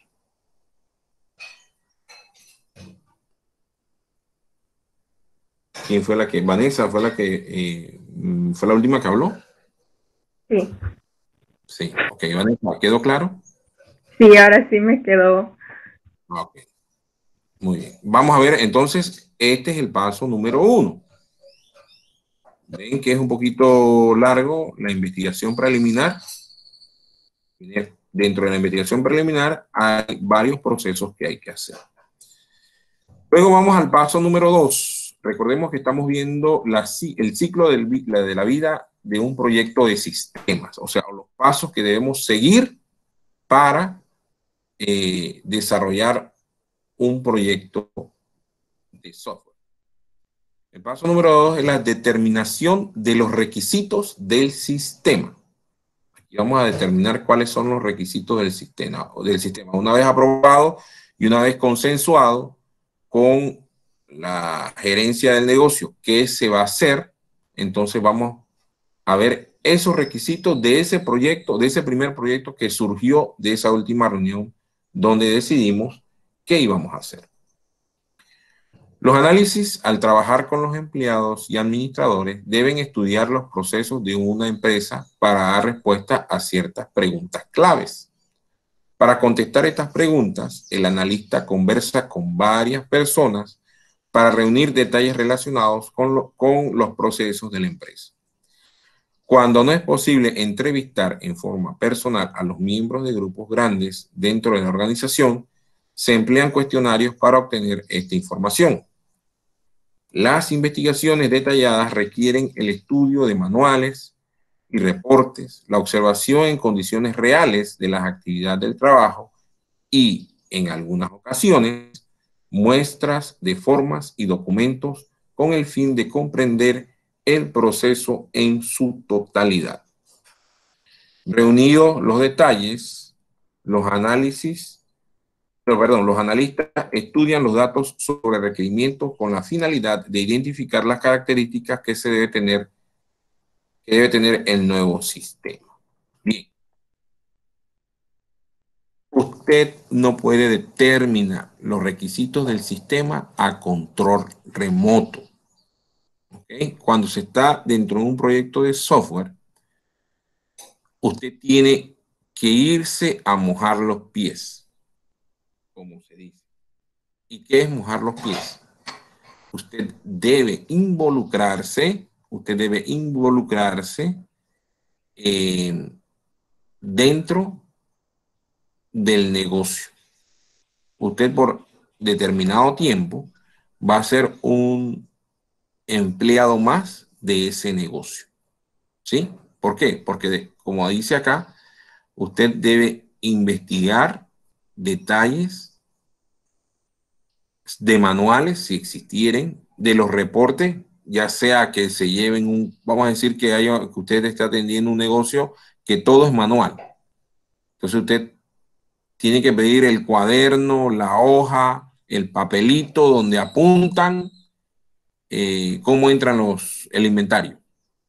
¿Quién fue la que? Vanessa fue la que fue la última que habló. Sí. Sí, ok, Vanessa, ¿quedó claro? Sí, ahora sí me quedó. Ok, muy bien. Vamos a ver, entonces, este es el paso número 1. Ven que es un poquito largo la investigación preliminar. Dentro de la investigación preliminar hay varios procesos que hay que hacer. Luego vamos al paso número 2. Recordemos que estamos viendo el ciclo de la vida de un proyecto de sistemas, o sea, los pasos que debemos seguir para desarrollar un proyecto de software. El paso número 2 es la determinación de los requisitos del sistema. Aquí vamos a determinar cuáles son los requisitos del sistema. Una vez aprobado y una vez consensuado con la gerencia del negocio qué se va a hacer, entonces vamos a ver esos requisitos de ese proyecto, de ese primer proyecto que surgió de esa última reunión donde decidimos qué íbamos a hacer. Los análisis, al trabajar con los empleados y administradores, deben estudiar los procesos de una empresa para dar respuesta a ciertas preguntas claves. Para contestar estas preguntas, el analista conversa con varias personas para reunir detalles relacionados con los procesos de la empresa. Cuando no es posible entrevistar en forma personal a los miembros de grupos grandes dentro de la organización, se emplean cuestionarios para obtener esta información. Las investigaciones detalladas requieren el estudio de manuales y reportes, la observación en condiciones reales de las actividades del trabajo y, en algunas ocasiones, muestras de formas y documentos con el fin de comprender el proceso en su totalidad. Reunidos los detalles, los analistas estudian los datos sobre requerimientos con la finalidad de identificar las características que debe tener el nuevo sistema. Bien. Usted no puede determinar los requisitos del sistema a control remoto. ¿Okay? Cuando se está dentro de un proyecto de software, usted tiene que irse a mojar los pies, como se dice. ¿Y qué es mojar los pies? Usted debe involucrarse dentro del negocio. Usted por determinado tiempo va a ser un empleado más de ese negocio. ¿Sí? ¿Por qué? Porque como dice acá, usted debe investigar, detalles de manuales, si existieren, de los reportes, ya sea que se lleven vamos a decir que usted está atendiendo un negocio que todo es manual. Entonces usted tiene que pedir el cuaderno, la hoja, el papelito donde apuntan cómo entran el inventario.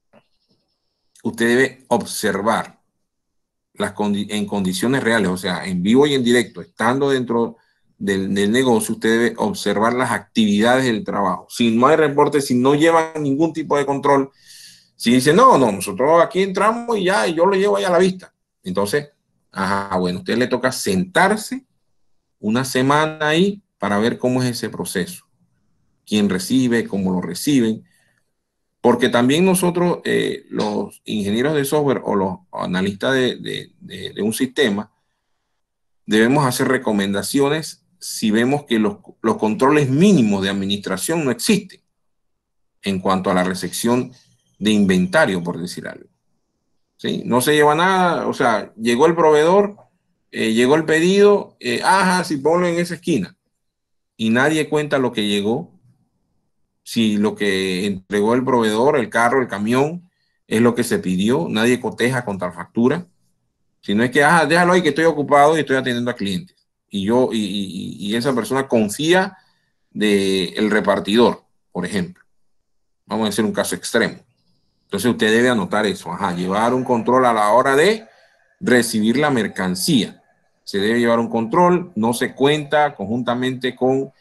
Usted debe observar en condiciones reales, o sea, en vivo y en directo, estando dentro del negocio, usted debe observar las actividades del trabajo. Si no hay reporte, si no llevan ningún tipo de control, si dice, no, nosotros aquí entramos y ya, y yo lo llevo ahí a la vista. Entonces, bueno, a usted le toca sentarse una semana ahí para ver cómo es ese proceso. Quién recibe, cómo lo reciben. Porque también nosotros, los ingenieros de software o los analistas de un sistema, debemos hacer recomendaciones si vemos que los controles mínimos de administración no existen en cuanto a la recepción de inventario, por decir algo. ¿Sí? No se lleva nada, o sea, llegó el proveedor, llegó el pedido, sí, ponlo en esa esquina. Y nadie cuenta lo que llegó, si lo que entregó el proveedor, el carro, el camión, es lo que se pidió, nadie coteja contra factura, sino es que, déjalo ahí que estoy ocupado y estoy atendiendo a clientes. Y esa persona confía del repartidor, por ejemplo. Vamos a decir un caso extremo. Entonces usted debe anotar eso, llevar un control a la hora de recibir la mercancía. Se debe llevar un control, no se cuenta conjuntamente con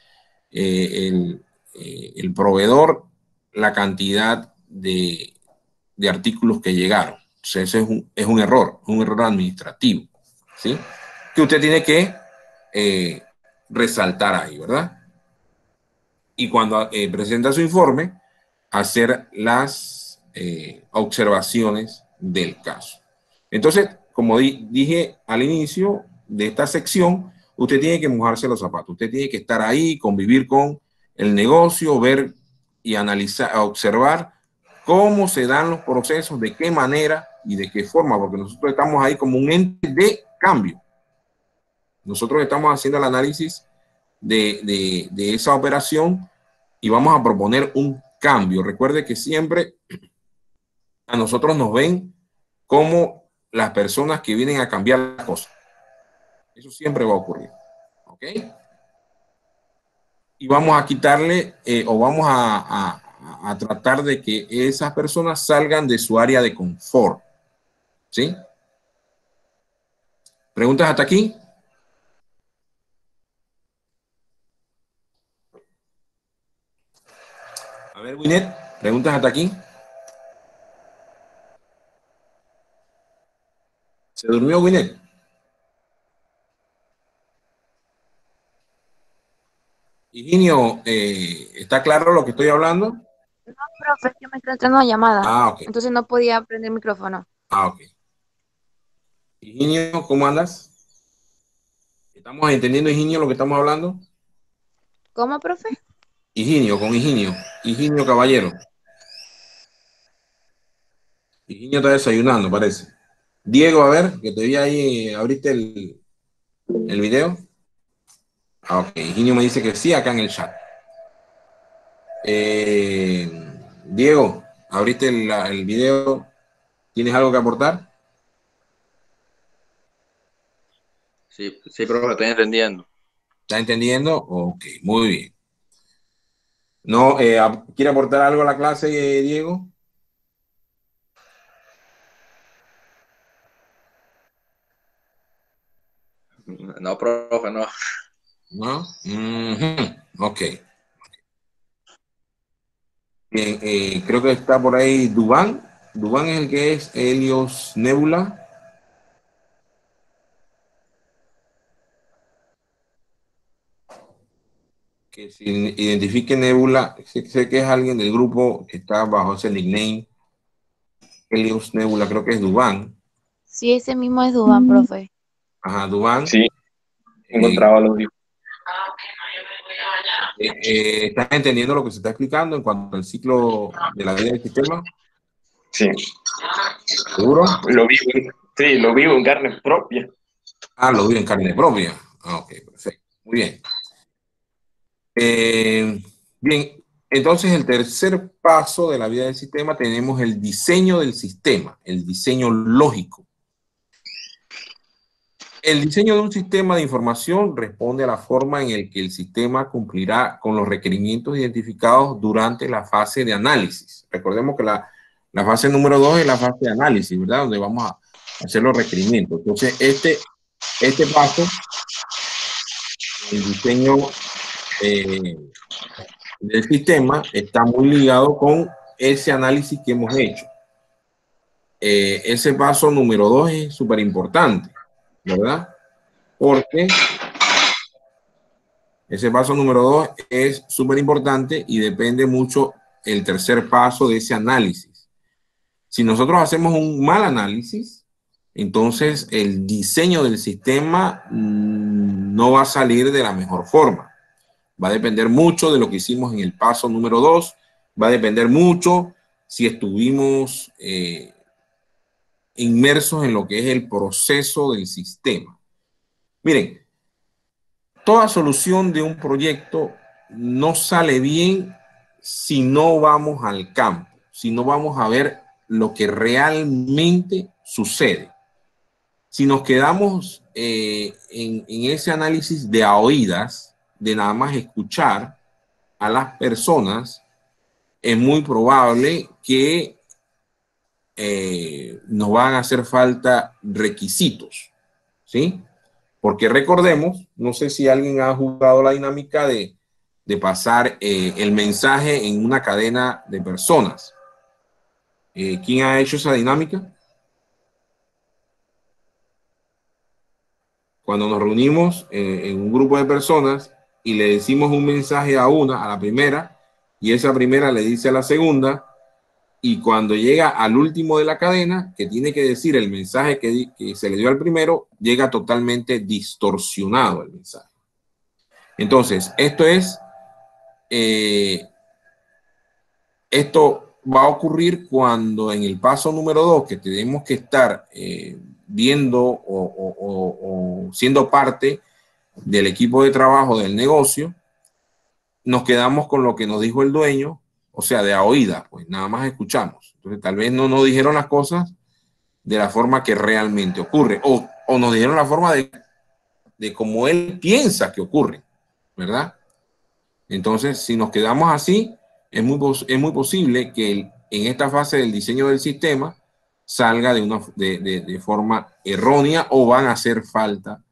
el proveedor la cantidad de artículos que llegaron. Entonces ese es un error administrativo, ¿sí? Que usted tiene que resaltar ahí, ¿verdad? Y cuando presenta su informe, hacer las observaciones del caso. Entonces, como dije al inicio de esta sección, usted tiene que mojarse los zapatos, usted tiene que estar ahí, convivir con el negocio, ver y analizar, observar cómo se dan los procesos, de qué manera y de qué forma, porque nosotros estamos ahí como un ente de cambio. Nosotros estamos haciendo el análisis de esa operación y vamos a proponer un cambio. Recuerde que siempre a nosotros nos ven como las personas que vienen a cambiar las cosas. Eso siempre va a ocurrir. ¿Ok? Y vamos a quitarle o vamos a tratar de que esas personas salgan de su área de confort. ¿Sí? ¿Preguntas hasta aquí? A ver, Winnet, ¿preguntas hasta aquí? ¿Se durmió Winnet? Higinio, ¿está claro lo que estoy hablando? No, profe, yo me estoy entrando una llamada. Ok. Entonces no podía prender el micrófono. Ok. Higinio, ¿cómo andas? ¿Estamos entendiendo, Higinio, lo que estamos hablando? ¿Cómo, profe? Higinio, con Higinio. Higinio Caballero. Higinio está desayunando, parece. Diego, a ver, que te vi ahí, abriste el video. Ok, Higinio me dice que sí, acá en el chat. Diego, abriste el video. ¿Tienes algo que aportar? Sí, profe, estoy entendiendo. ¿Está entendiendo? Ok, muy bien. No, ¿quiere aportar algo a la clase, Diego? No, profe, no. ¿No? Ok. Bien, creo que está por ahí Dubán. Dubán es el que es Helios Nebula. Que se identifique Nebula, sé que es alguien del grupo que está bajo ese nickname. Helios Nebula, creo que es Dubán. Sí, ese mismo es Dubán, profe. Ajá, Dubán. Sí, encontraba los libros. ¿Estás entendiendo lo que se está explicando en cuanto al ciclo de la vida del sistema? Sí. ¿Seguro? Lo vivo en carne propia. Lo vivo en carne propia. Ok, perfecto. Muy bien. Bien, entonces el tercer paso de la vida del sistema tenemos el diseño del sistema, el diseño lógico. El diseño de un sistema de información responde a la forma en la que el sistema cumplirá con los requerimientos identificados durante la fase de análisis. Recordemos que la fase número 2 es la fase de análisis, ¿verdad? Donde vamos a hacer los requerimientos. Entonces, este paso, el diseño del sistema, está muy ligado con ese análisis que hemos hecho. Ese paso número 2 es súper importante, ¿verdad? Porque ese paso número 2 es súper importante y depende mucho el tercer paso de ese análisis. Si nosotros hacemos un mal análisis, entonces el diseño del sistema no va a salir de la mejor forma. Va a depender mucho de lo que hicimos en el paso número 2. Va a depender mucho si estuvimos inmersos en lo que es el proceso del sistema. Miren, toda solución de un proyecto no sale bien si no vamos al campo, si no vamos a ver lo que realmente sucede. Si nos quedamos en ese análisis de a oídas, de nada más escuchar a las personas, es muy probable que nos van a hacer falta requisitos, ¿sí? Porque recordemos, no sé si alguien ha jugado la dinámica de pasar el mensaje en una cadena de personas. ¿Quién ha hecho esa dinámica? Cuando nos reunimos en un grupo de personas y le decimos un mensaje a la primera, y esa primera le dice a la segunda, y cuando llega al último de la cadena, que tiene que decir el mensaje que se le dio al primero, llega totalmente distorsionado el mensaje. Entonces, esto va a ocurrir cuando en el paso número 2, que tenemos que estar viendo o siendo parte del equipo de trabajo del negocio, nos quedamos con lo que nos dijo el dueño, o sea, de a oída, pues nada más escuchamos. Entonces, tal vez no nos dijeron las cosas de la forma que realmente ocurre, o nos dijeron la forma de cómo él piensa que ocurre, ¿verdad? Entonces, si nos quedamos así, es muy posible que en esta fase del diseño del sistema salga de forma errónea, o van a hacer falta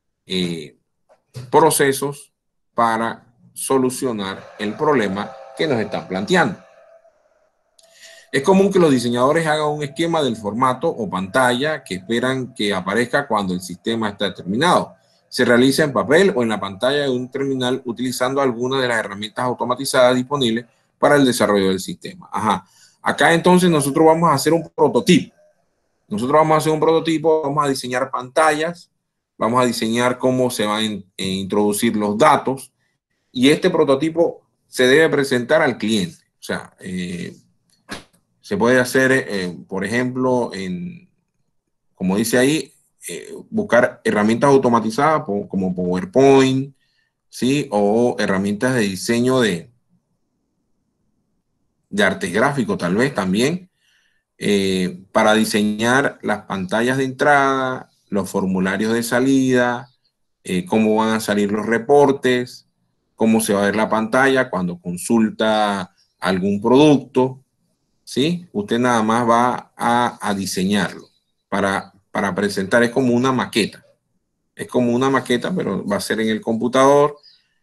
procesos para solucionar el problema que nos están planteando. Es común que los diseñadores hagan un esquema del formato o pantalla que esperan que aparezca cuando el sistema está terminado. Se realiza en papel o en la pantalla de un terminal utilizando alguna de las herramientas automatizadas disponibles para el desarrollo del sistema. Ajá. Acá entonces nosotros vamos a hacer un prototipo. Vamos a diseñar pantallas, vamos a diseñar cómo se van a introducir los datos, y este prototipo se debe presentar al cliente. O sea, se puede hacer, por ejemplo, como dice ahí, buscar herramientas automatizadas como PowerPoint, ¿sí? O herramientas de diseño de arte gráfico, tal vez también, para diseñar las pantallas de entrada, los formularios de salida, cómo van a salir los reportes, cómo se va a ver la pantalla cuando consulta algún producto, ¿sí? Usted nada más va a diseñarlo para presentar. Es como una maqueta. Pero va a ser en el computador,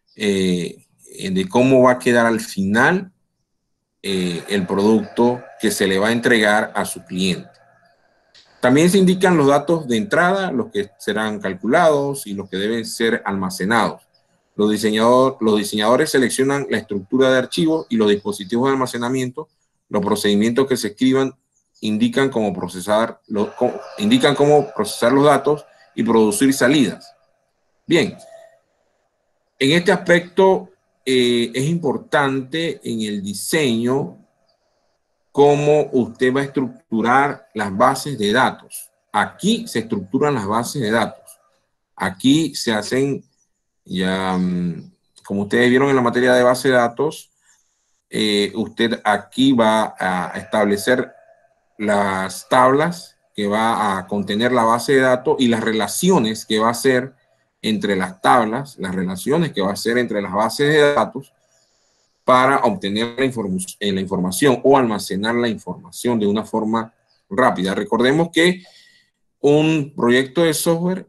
de cómo va a quedar al final el producto que se le va a entregar a su cliente. También se indican los datos de entrada, los que serán calculados y los que deben ser almacenados. Los diseñadores seleccionan la estructura de archivos y los dispositivos de almacenamiento. Los procedimientos que se escriban indican cómo procesar los datos y producir salidas. Bien, en este aspecto es importante en el diseño cómo usted va a estructurar las bases de datos. Aquí se estructuran las bases de datos. Aquí se hacen ya, como ustedes vieron en la materia de base de datos, usted aquí va a establecer las tablas que va a contener la base de datos y las relaciones que va a hacer entre las tablas, las relaciones que va a hacer entre las bases de datos para obtener la información o almacenar la información de una forma rápida. Recordemos que un proyecto de software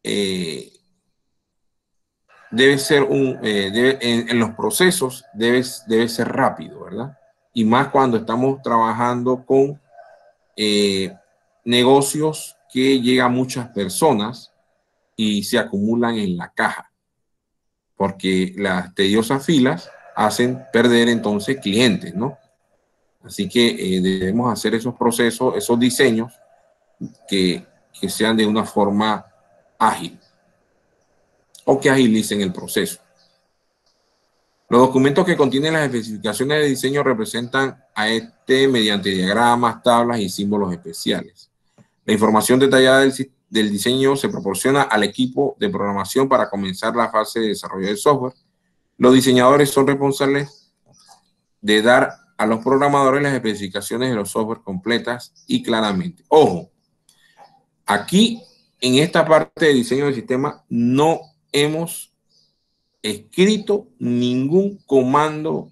debe ser en los procesos debe ser rápido, ¿verdad? Y más cuando estamos trabajando con negocios que llegan muchas personas y se acumulan en la caja, porque las tediosas filas hacen perder entonces clientes, ¿no? Así que debemos hacer esos procesos, esos diseños que sean de una forma ágil o que agilicen el proceso. Los documentos que contienen las especificaciones de diseño representan a este mediante diagramas, tablas y símbolos especiales. La información detallada del diseño se proporciona al equipo de programación para comenzar la fase de desarrollo del software. Los diseñadores son responsables de dar a los programadores las especificaciones de los software completas y claramente. Ojo, aquí en esta parte de diseño del sistema no hemos escrito ningún comando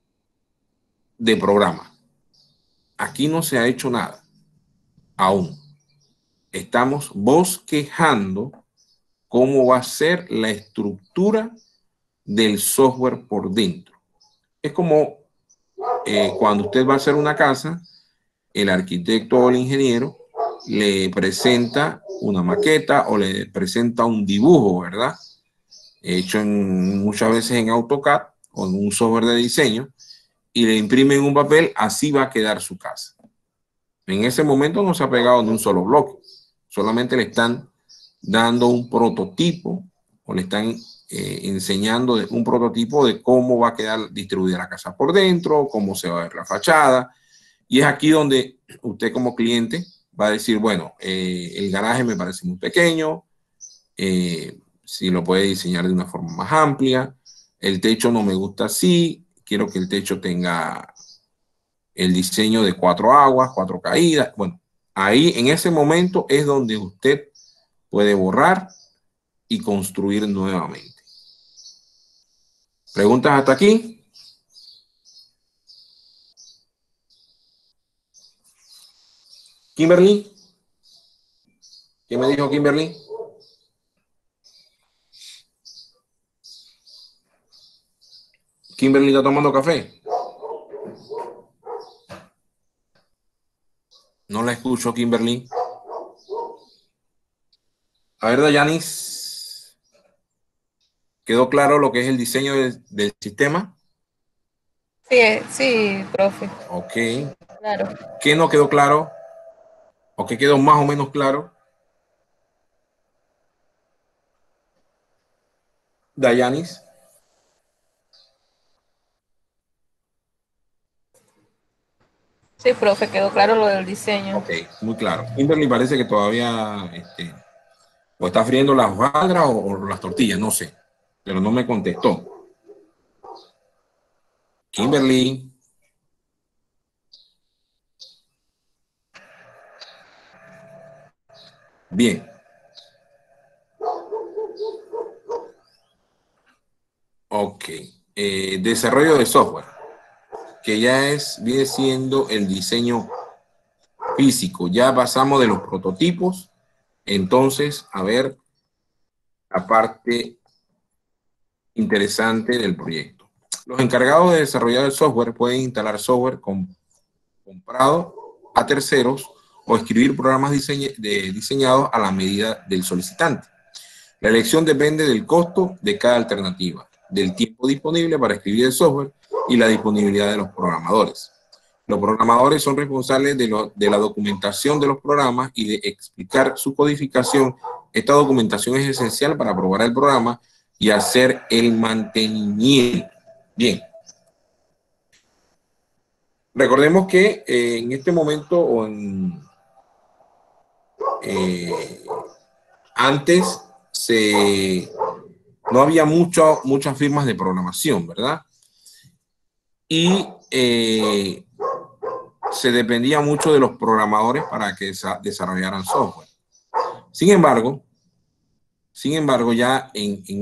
de programa. Aquí no se ha hecho nada aún. Estamos bosquejando cómo va a ser la estructura del software por dentro. Es como cuando usted va a hacer una casa, el arquitecto o el ingeniero le presenta una maqueta o le presenta un dibujo, ¿verdad? Hecho muchas veces en AutoCAD o en un software de diseño, y le imprimen un papel, así va a quedar su casa. En ese momento no se ha pegado ni un solo bloque, solamente le están dando un prototipo o le están enseñando un prototipo de cómo va a quedar distribuida la casa por dentro, cómo se va a ver la fachada, y es aquí donde usted como cliente va a decir, bueno, el garaje me parece muy pequeño, si lo puede diseñar de una forma más amplia, el techo no me gusta así, quiero que el techo tenga el diseño de 4 aguas, 4 caídas. Bueno, ahí en ese momento es donde usted puede borrar y construir nuevamente. ¿Preguntas hasta aquí? Kimberly. ¿Qué me dijo Kimberly? Kimberly está tomando café. No la escucho, Kimberly. A ver, Dayanis, ¿quedó claro lo que es el diseño del sistema? Sí, sí, profe. Ok. Claro. ¿Qué no quedó claro? ¿O qué quedó más o menos claro? Dayanis. Sí, profe, quedó claro lo del diseño. Ok, muy claro. Kimberly parece que todavía o está friendo las hojaldras o las tortillas, no sé. Pero no me contestó. Kimberly. Bien. Ok. Desarrollo de software, que ya viene siendo el diseño físico. Ya pasamos de los prototipos. Entonces, a ver la parte interesante del proyecto. Los encargados de desarrollar el software pueden instalar software comprado a terceros o escribir programas diseñados a la medida del solicitante. La elección depende del costo de cada alternativa, del tiempo disponible para escribir el software y la disponibilidad de los programadores. Los programadores son responsables de la documentación de los programas y de explicar su codificación. Esta documentación es esencial para probar el programa y hacer el mantenimiento. Bien. Recordemos que en este momento antes no había muchas firmas de programación, ¿verdad? Y se dependía mucho de los programadores para que desarrollaran software. Sin embargo, ya en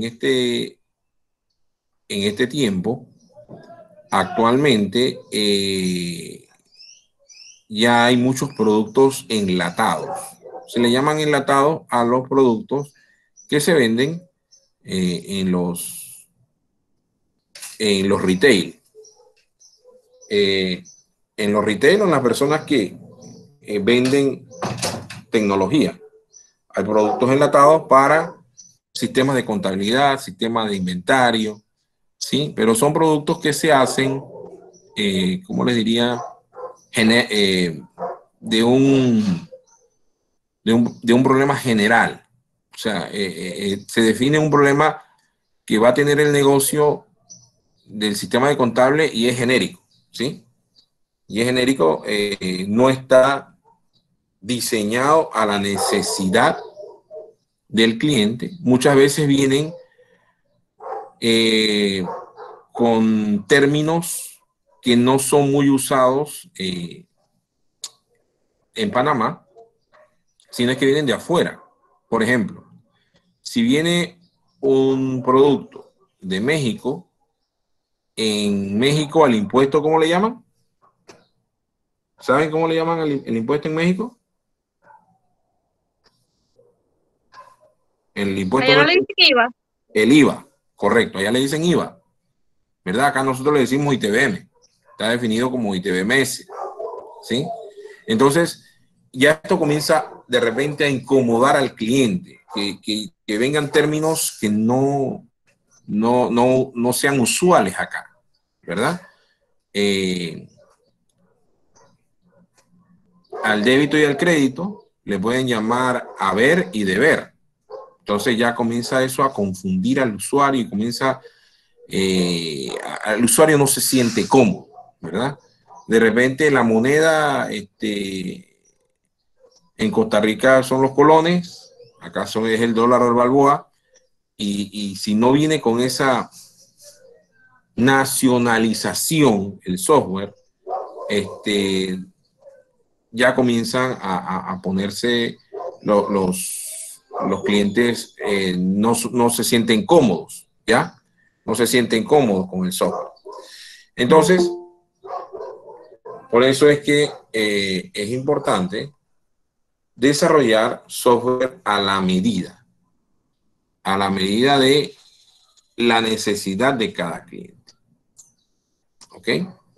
este tiempo, actualmente, ya hay muchos productos enlatados. Se le llaman enlatados a los productos que se venden en los retail. En los retail son las personas que venden tecnología. Hay productos enlatados para sistemas de contabilidad, sistemas de inventario, ¿sí? Pero son productos que se hacen, ¿cómo les diría? De un problema general. O sea, se define un problema que va a tener el negocio del sistema de contable y es genérico, ¿sí? Y es genérico, no está diseñado a la necesidad del cliente. Muchas veces vienen con términos que no son muy usados en Panamá, sino que vienen de afuera. Por ejemplo, si viene un producto de México, en México al impuesto, ¿cómo le llaman? ¿Saben cómo le llaman el impuesto en México? El impuesto. Allá no le dicen IVA. El IVA, correcto. Allá le dicen IVA, ¿verdad? Acá nosotros le decimos ITBM. Está definido como ITBMS, ¿sí? Entonces, ya esto comienza de repente a incomodar al cliente, que vengan términos que no sean usuales acá, ¿verdad? Al débito y al crédito le pueden llamar haber y deber. Entonces ya comienza eso a confundir al usuario y comienza, el usuario no se siente cómodo, ¿verdad? De repente la moneda en Costa Rica son los colones, acá es el dólar o el balboa, y si no viene con esa nacionalización el software, ya comienzan a ponerse los clientes, no se sienten cómodos, ¿ya? No se sienten cómodos con el software. Entonces, por eso es que es importante desarrollar software a la medida de la necesidad de cada cliente. ¿Ok?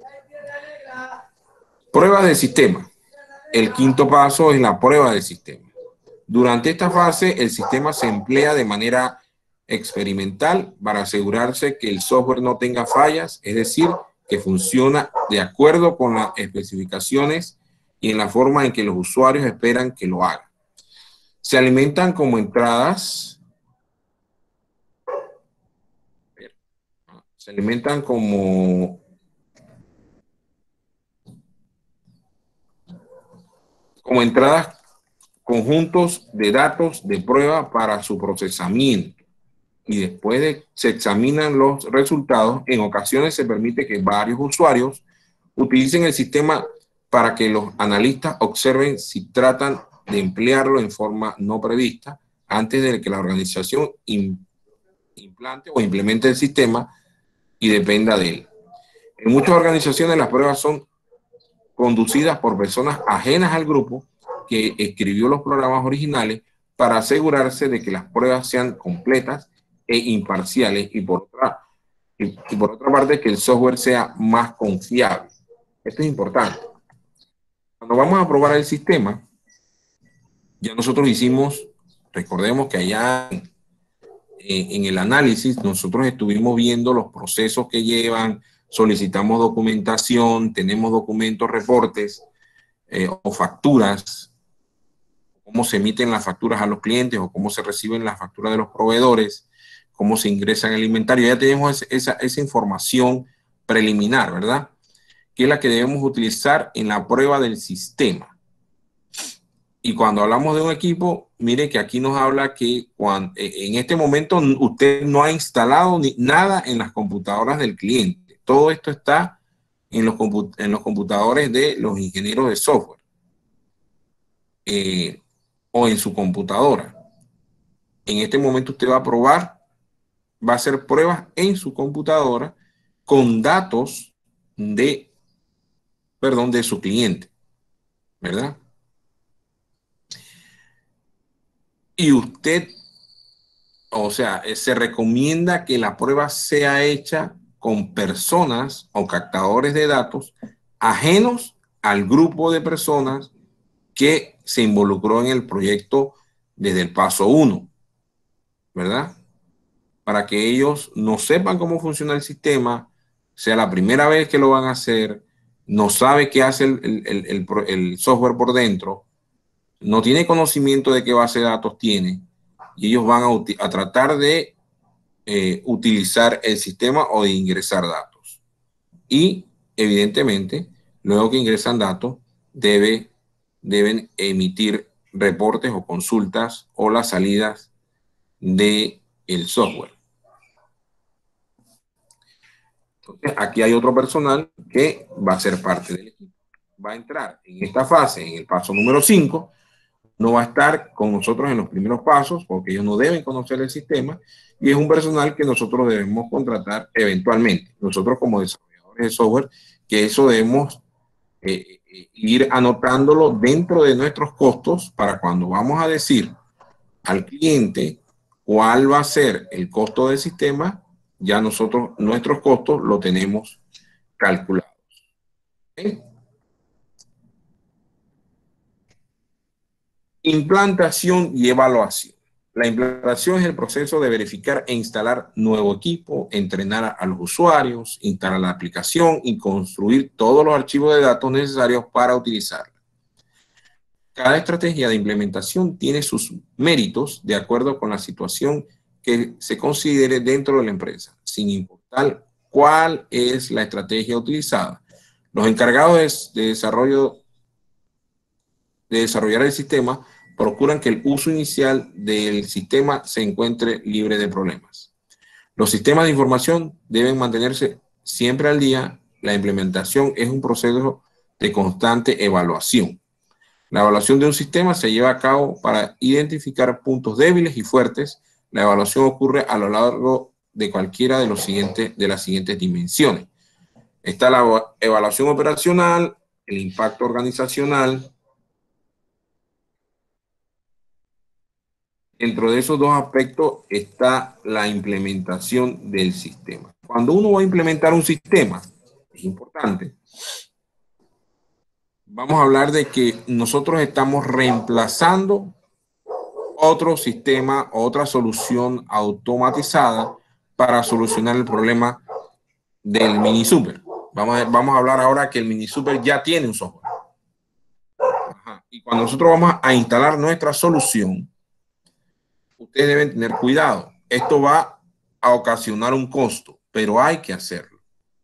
Pruebas de sistema. El quinto paso es la prueba del sistema. Durante esta fase, el sistema se emplea de manera experimental para asegurarse que el software no tenga fallas, es decir, que funciona de acuerdo con las especificaciones y en la forma en que los usuarios esperan que lo haga. Se alimentan como entradas. Se alimentan como entradas conjuntos de datos de prueba para su procesamiento. Y después se examinan los resultados. En ocasiones se permite que varios usuarios utilicen el sistema para que los analistas observen si tratan de emplearlo en forma no prevista antes de que la organización implante o implemente el sistema y dependa de él. En muchas organizaciones las pruebas son conducidas por personas ajenas al grupo que escribió los programas originales para asegurarse de que las pruebas sean completas e imparciales y por otra parte que el software sea más confiable. Esto es importante. Cuando vamos a probar el sistema, ya nosotros hicimos, recordemos que allá en el análisis nosotros estuvimos viendo los procesos que llevan, solicitamos documentación, tenemos documentos, reportes o facturas, cómo se emiten las facturas a los clientes o cómo se reciben las facturas de los proveedores, cómo se ingresa en el inventario. Ya tenemos esa información preliminar, ¿verdad? Que es la que debemos utilizar en la prueba del sistema. Y cuando hablamos de un equipo, mire que aquí nos habla que en este momento usted no ha instalado nada en las computadoras del cliente. Todo esto está en los computadores de los ingenieros de software o en su computadora. En este momento usted va a probar, va a hacer pruebas en su computadora con datos de su cliente, ¿verdad? Y usted, o sea, se recomienda que la prueba sea hecha con personas o captadores de datos ajenos al grupo de personas que se involucró en el proyecto desde el paso 1, ¿verdad? Para que ellos no sepan cómo funciona el sistema, sea la primera vez que lo van a hacer, no sabe qué hace el software por dentro, no tiene conocimiento de qué base de datos tiene, y ellos van a tratar de utilizar el sistema o de ingresar datos. Y evidentemente, luego que ingresan datos, deben emitir reportes o consultas o las salidas del software. Entonces, aquí hay otro personal que va a ser parte del equipo. Va a entrar en esta fase, en el paso número 5, no va a estar con nosotros en los primeros pasos porque ellos no deben conocer el sistema y es un personal que nosotros debemos contratar eventualmente. Nosotros como desarrolladores de software, que eso debemos ir anotándolo dentro de nuestros costos para cuando vamos a decir al cliente cuál va a ser el costo del sistema, ya nosotros nuestros costos lo tenemos calculados. ¿Okay? Implantación y evaluación. La implantación es el proceso de verificar e instalar nuevo equipo, entrenar a los usuarios, instalar la aplicación y construir todos los archivos de datos necesarios para utilizarla. Cada estrategia de implementación tiene sus méritos de acuerdo con la situación que se considere dentro de la empresa, sin importar cuál es la estrategia utilizada. Los encargados de desarrollar el sistema procuran que el uso inicial del sistema se encuentre libre de problemas. Los sistemas de información deben mantenerse siempre al día. La implementación es un proceso de constante evaluación. La evaluación de un sistema se lleva a cabo para identificar puntos débiles y fuertes. La evaluación ocurre a lo largo de cualquiera de las siguientes dimensiones. Está la evaluación operacional, el impacto organizacional. Dentro de esos dos aspectos está la implementación del sistema. Cuando uno va a implementar un sistema, es importante, vamos a hablar de que nosotros estamos reemplazando otro sistema, otra solución automatizada para solucionar el problema del mini super. Vamos a hablar ahora que el mini super ya tiene un software. Ajá. Y cuando nosotros vamos a instalar nuestra solución, ustedes deben tener cuidado. Esto va a ocasionar un costo, pero hay que hacerlo.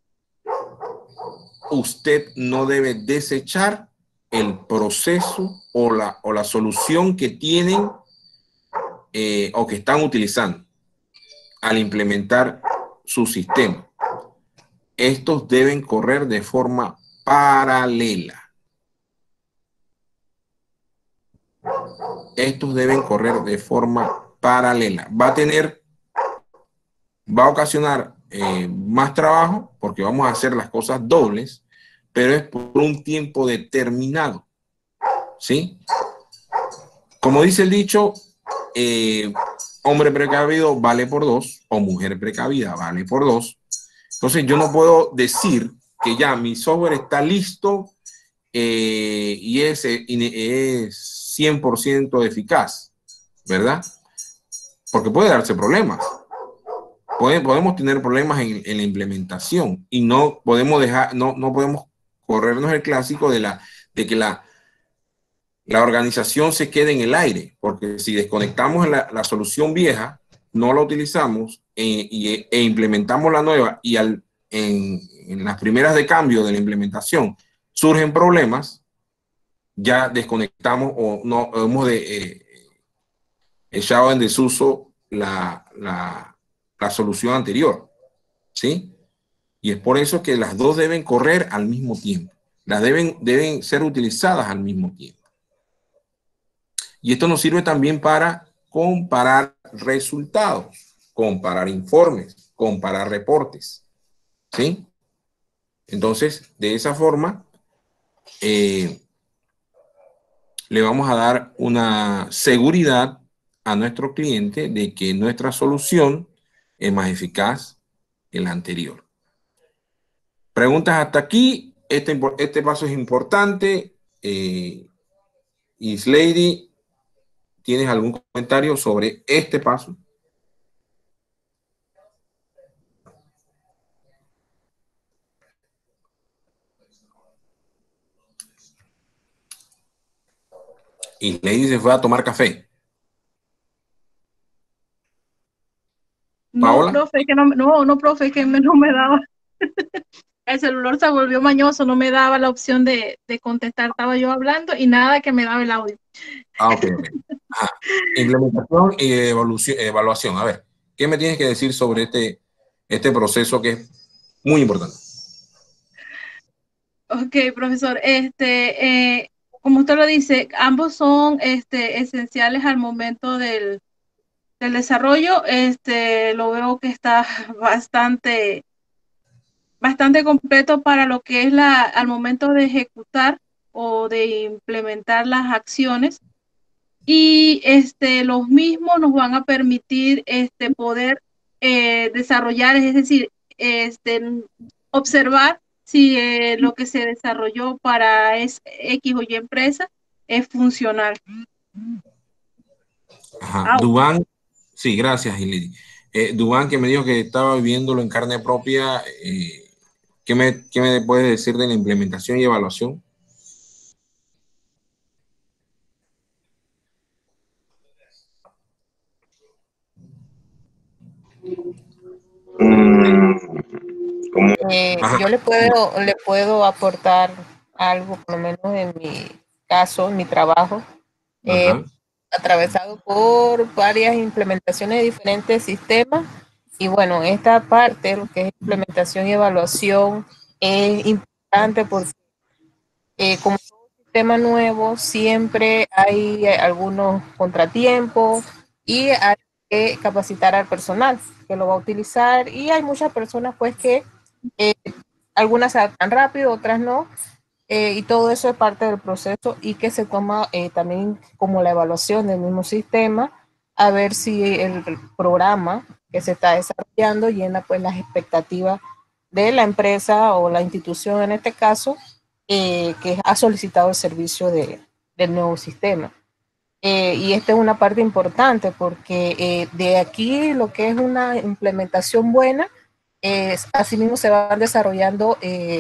Usted no debe desechar el proceso o la solución que tienen o que están utilizando al implementar su sistema. Estos deben correr de forma paralela. Estos deben correr de forma paralela. Va a ocasionar más trabajo porque vamos a hacer las cosas dobles, pero es por un tiempo determinado. ¿Sí? Como dice el dicho, hombre precavido vale por dos, o mujer precavida vale por dos. Entonces yo no puedo decir que ya mi software está listo y es 100% eficaz, ¿verdad? Porque puede darse problemas. Podemos tener problemas en la implementación y no podemos corrernos el clásico de que la organización se quede en el aire, porque si desconectamos la solución vieja, no la utilizamos e implementamos la nueva y en las primeras de cambio de la implementación surgen problemas, ya desconectamos o no hemos echado en desuso la solución anterior, ¿sí? Y es por eso que las dos deben correr al mismo tiempo. Las deben ser utilizadas al mismo tiempo. Y esto nos sirve también para comparar resultados, comparar informes, comparar reportes, ¿sí? Entonces, de esa forma, le vamos a dar una seguridad a nuestro cliente de que nuestra solución es más eficaz que la anterior. Preguntas hasta aquí. Este paso es importante. Islady, ¿tienes algún comentario sobre este paso? Islady se fue a tomar café. No, ¿Paola? profe, es que no, profe, es que no me daba. El celular se volvió mañoso, no me daba la opción de contestar. Estaba yo hablando y nada que me daba el audio. Ok. Ajá. Implementación y evaluación. A ver, ¿qué me tienes que decir sobre este proceso que es muy importante? Ok, profesor, como usted lo dice, ambos son esenciales al momento del desarrollo. Lo veo que está bastante completo para lo que es al momento de ejecutar o de implementar las acciones. Y los mismos nos van a permitir poder desarrollar, es decir, observar si lo que se desarrolló para X o Y empresa es funcional. Ajá. Dubán, sí, gracias, Hilary. Dubán, que me dijo que estaba viviéndolo en carne propia, ¿qué me puedes decir de la implementación y evaluación? Yo le puedo aportar algo, por lo menos en mi caso, en mi trabajo. Atravesado por varias implementaciones de diferentes sistemas. Y bueno, esta parte, lo que es implementación y evaluación, es importante porque como todo sistema nuevo, siempre hay algunos contratiempos y hay que capacitar al personal que lo va a utilizar, y hay muchas personas pues que algunas se adaptan rápido, otras no, y todo eso es parte del proceso y que se toma también como la evaluación del mismo sistema, a ver si el programa que se está desarrollando llena pues las expectativas de la empresa o la institución en este caso, que ha solicitado el servicio del nuevo sistema. Y esta es una parte importante porque de aquí lo que es una implementación buena, asimismo se van desarrollando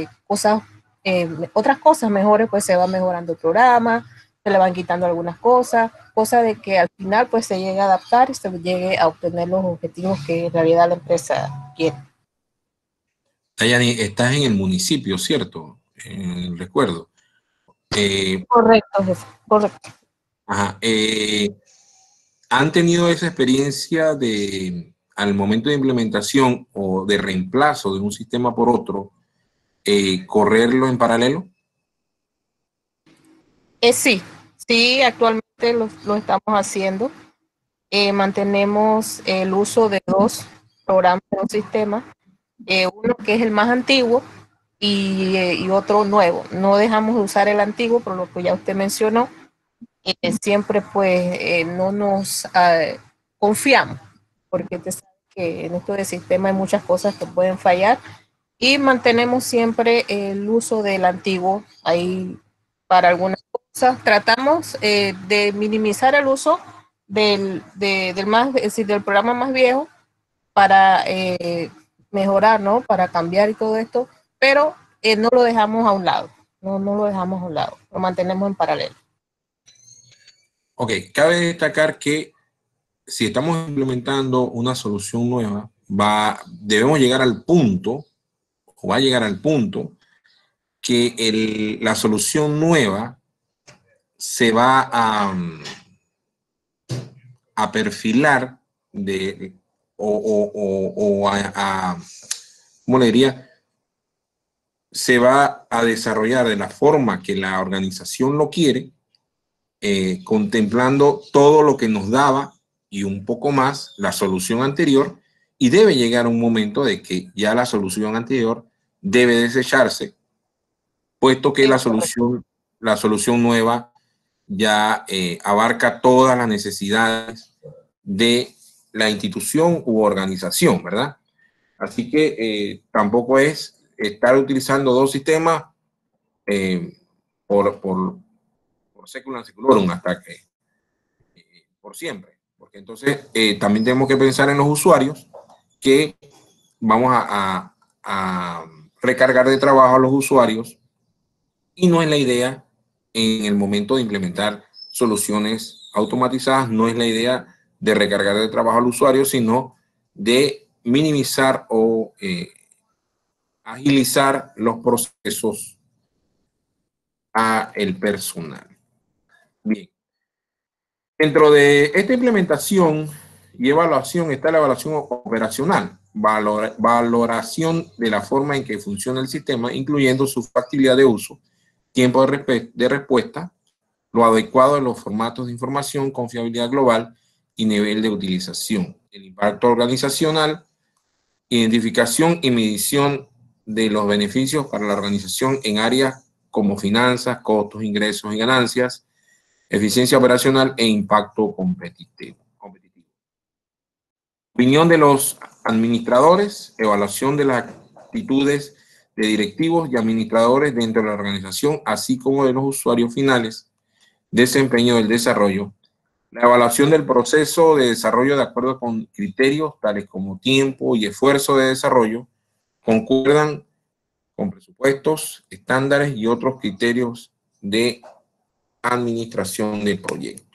otras cosas mejores, pues se va mejorando el programa, se le van quitando algunas cosas de que al final pues se llegue a adaptar y se llegue a obtener los objetivos que en realidad la empresa quiere. Dayani, estás en el municipio, ¿cierto? Recuerdo. Correcto, jefe, correcto. Ajá. ¿Han tenido esa experiencia al momento de implementación o de reemplazo de un sistema por otro, correrlo en paralelo? Sí, actualmente lo estamos haciendo. Mantenemos el uso de dos programas de un sistema, uno que es el más antiguo y otro nuevo. No dejamos de usar el antiguo, por lo que ya usted mencionó. Siempre pues no nos confiamos, porque usted sabe que en esto del sistema hay muchas cosas que pueden fallar, y mantenemos siempre el uso del antiguo ahí para algunas cosas. Tratamos de minimizar el uso del programa más viejo para mejorar, ¿no? Para cambiar y todo esto, pero no lo dejamos a un lado, no lo dejamos a un lado, lo mantenemos en paralelo. Ok, cabe destacar que si estamos implementando una solución nueva, debemos llegar al punto, o va a llegar al punto, que la solución nueva se va a perfilar ¿cómo le diría? Se va a desarrollar de la forma que la organización lo quiere, contemplando todo lo que nos daba y un poco más la solución anterior, y debe llegar un momento de que ya la solución anterior debe desecharse, puesto que la solución nueva ya abarca todas las necesidades de la institución u organización, ¿verdad? Así que tampoco es estar utilizando dos sistemas por seculum seculorum, hasta que por siempre, porque entonces también tenemos que pensar en los usuarios, que vamos a recargar de trabajo a los usuarios, y no es la idea en el momento de implementar soluciones automatizadas, no es la idea de recargar de trabajo al usuario, sino de minimizar o agilizar los procesos a el personal. Bien. Dentro de esta implementación y evaluación está la evaluación operacional, valoración de la forma en que funciona el sistema, incluyendo su factibilidad de uso, tiempo de respuesta, lo adecuado de los formatos de información, confiabilidad global y nivel de utilización, el impacto organizacional, identificación y medición de los beneficios para la organización en áreas como finanzas, costos, ingresos y ganancias, eficiencia operacional e impacto competitivo. Opinión de los administradores, evaluación de las actitudes de directivos y administradores dentro de la organización, así como de los usuarios finales, desempeño del desarrollo, la evaluación del proceso de desarrollo de acuerdo con criterios tales como tiempo y esfuerzo de desarrollo, concuerdan con presupuestos, estándares y otros criterios de administración de proyectos.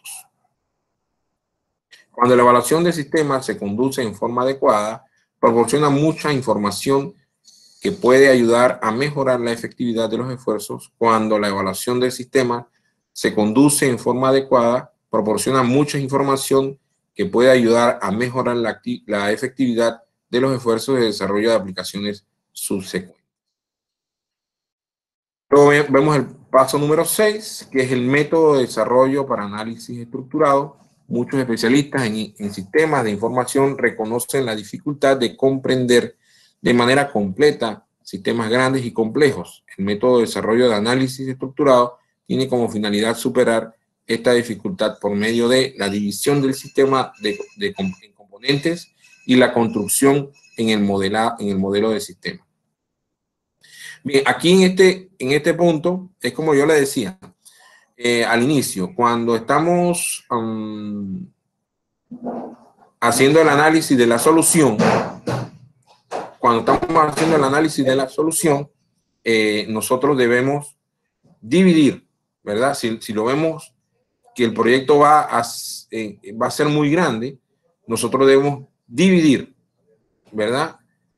Cuando la evaluación del sistema se conduce en forma adecuada, proporciona mucha información que puede ayudar a mejorar la efectividad de los esfuerzos. Cuando la evaluación del sistema se conduce en forma adecuada, proporciona mucha información que puede ayudar a mejorar la efectividad de los esfuerzos de desarrollo de aplicaciones subsecuentes. Luego vemos el paso número 6, que es el método de desarrollo para análisis estructurado. Muchos especialistas en sistemas de información reconocen la dificultad de comprender de manera completa sistemas grandes y complejos. El método de desarrollo de análisis estructurado tiene como finalidad superar esta dificultad por medio de la división del sistema en componentes y la construcción en el modelo de sistema. Bien, aquí en este punto es como yo le decía al inicio, cuando estamos haciendo el análisis de la solución, nosotros debemos dividir, ¿verdad? Si lo vemos que el proyecto va a ser muy grande, nosotros debemos dividir, ¿verdad?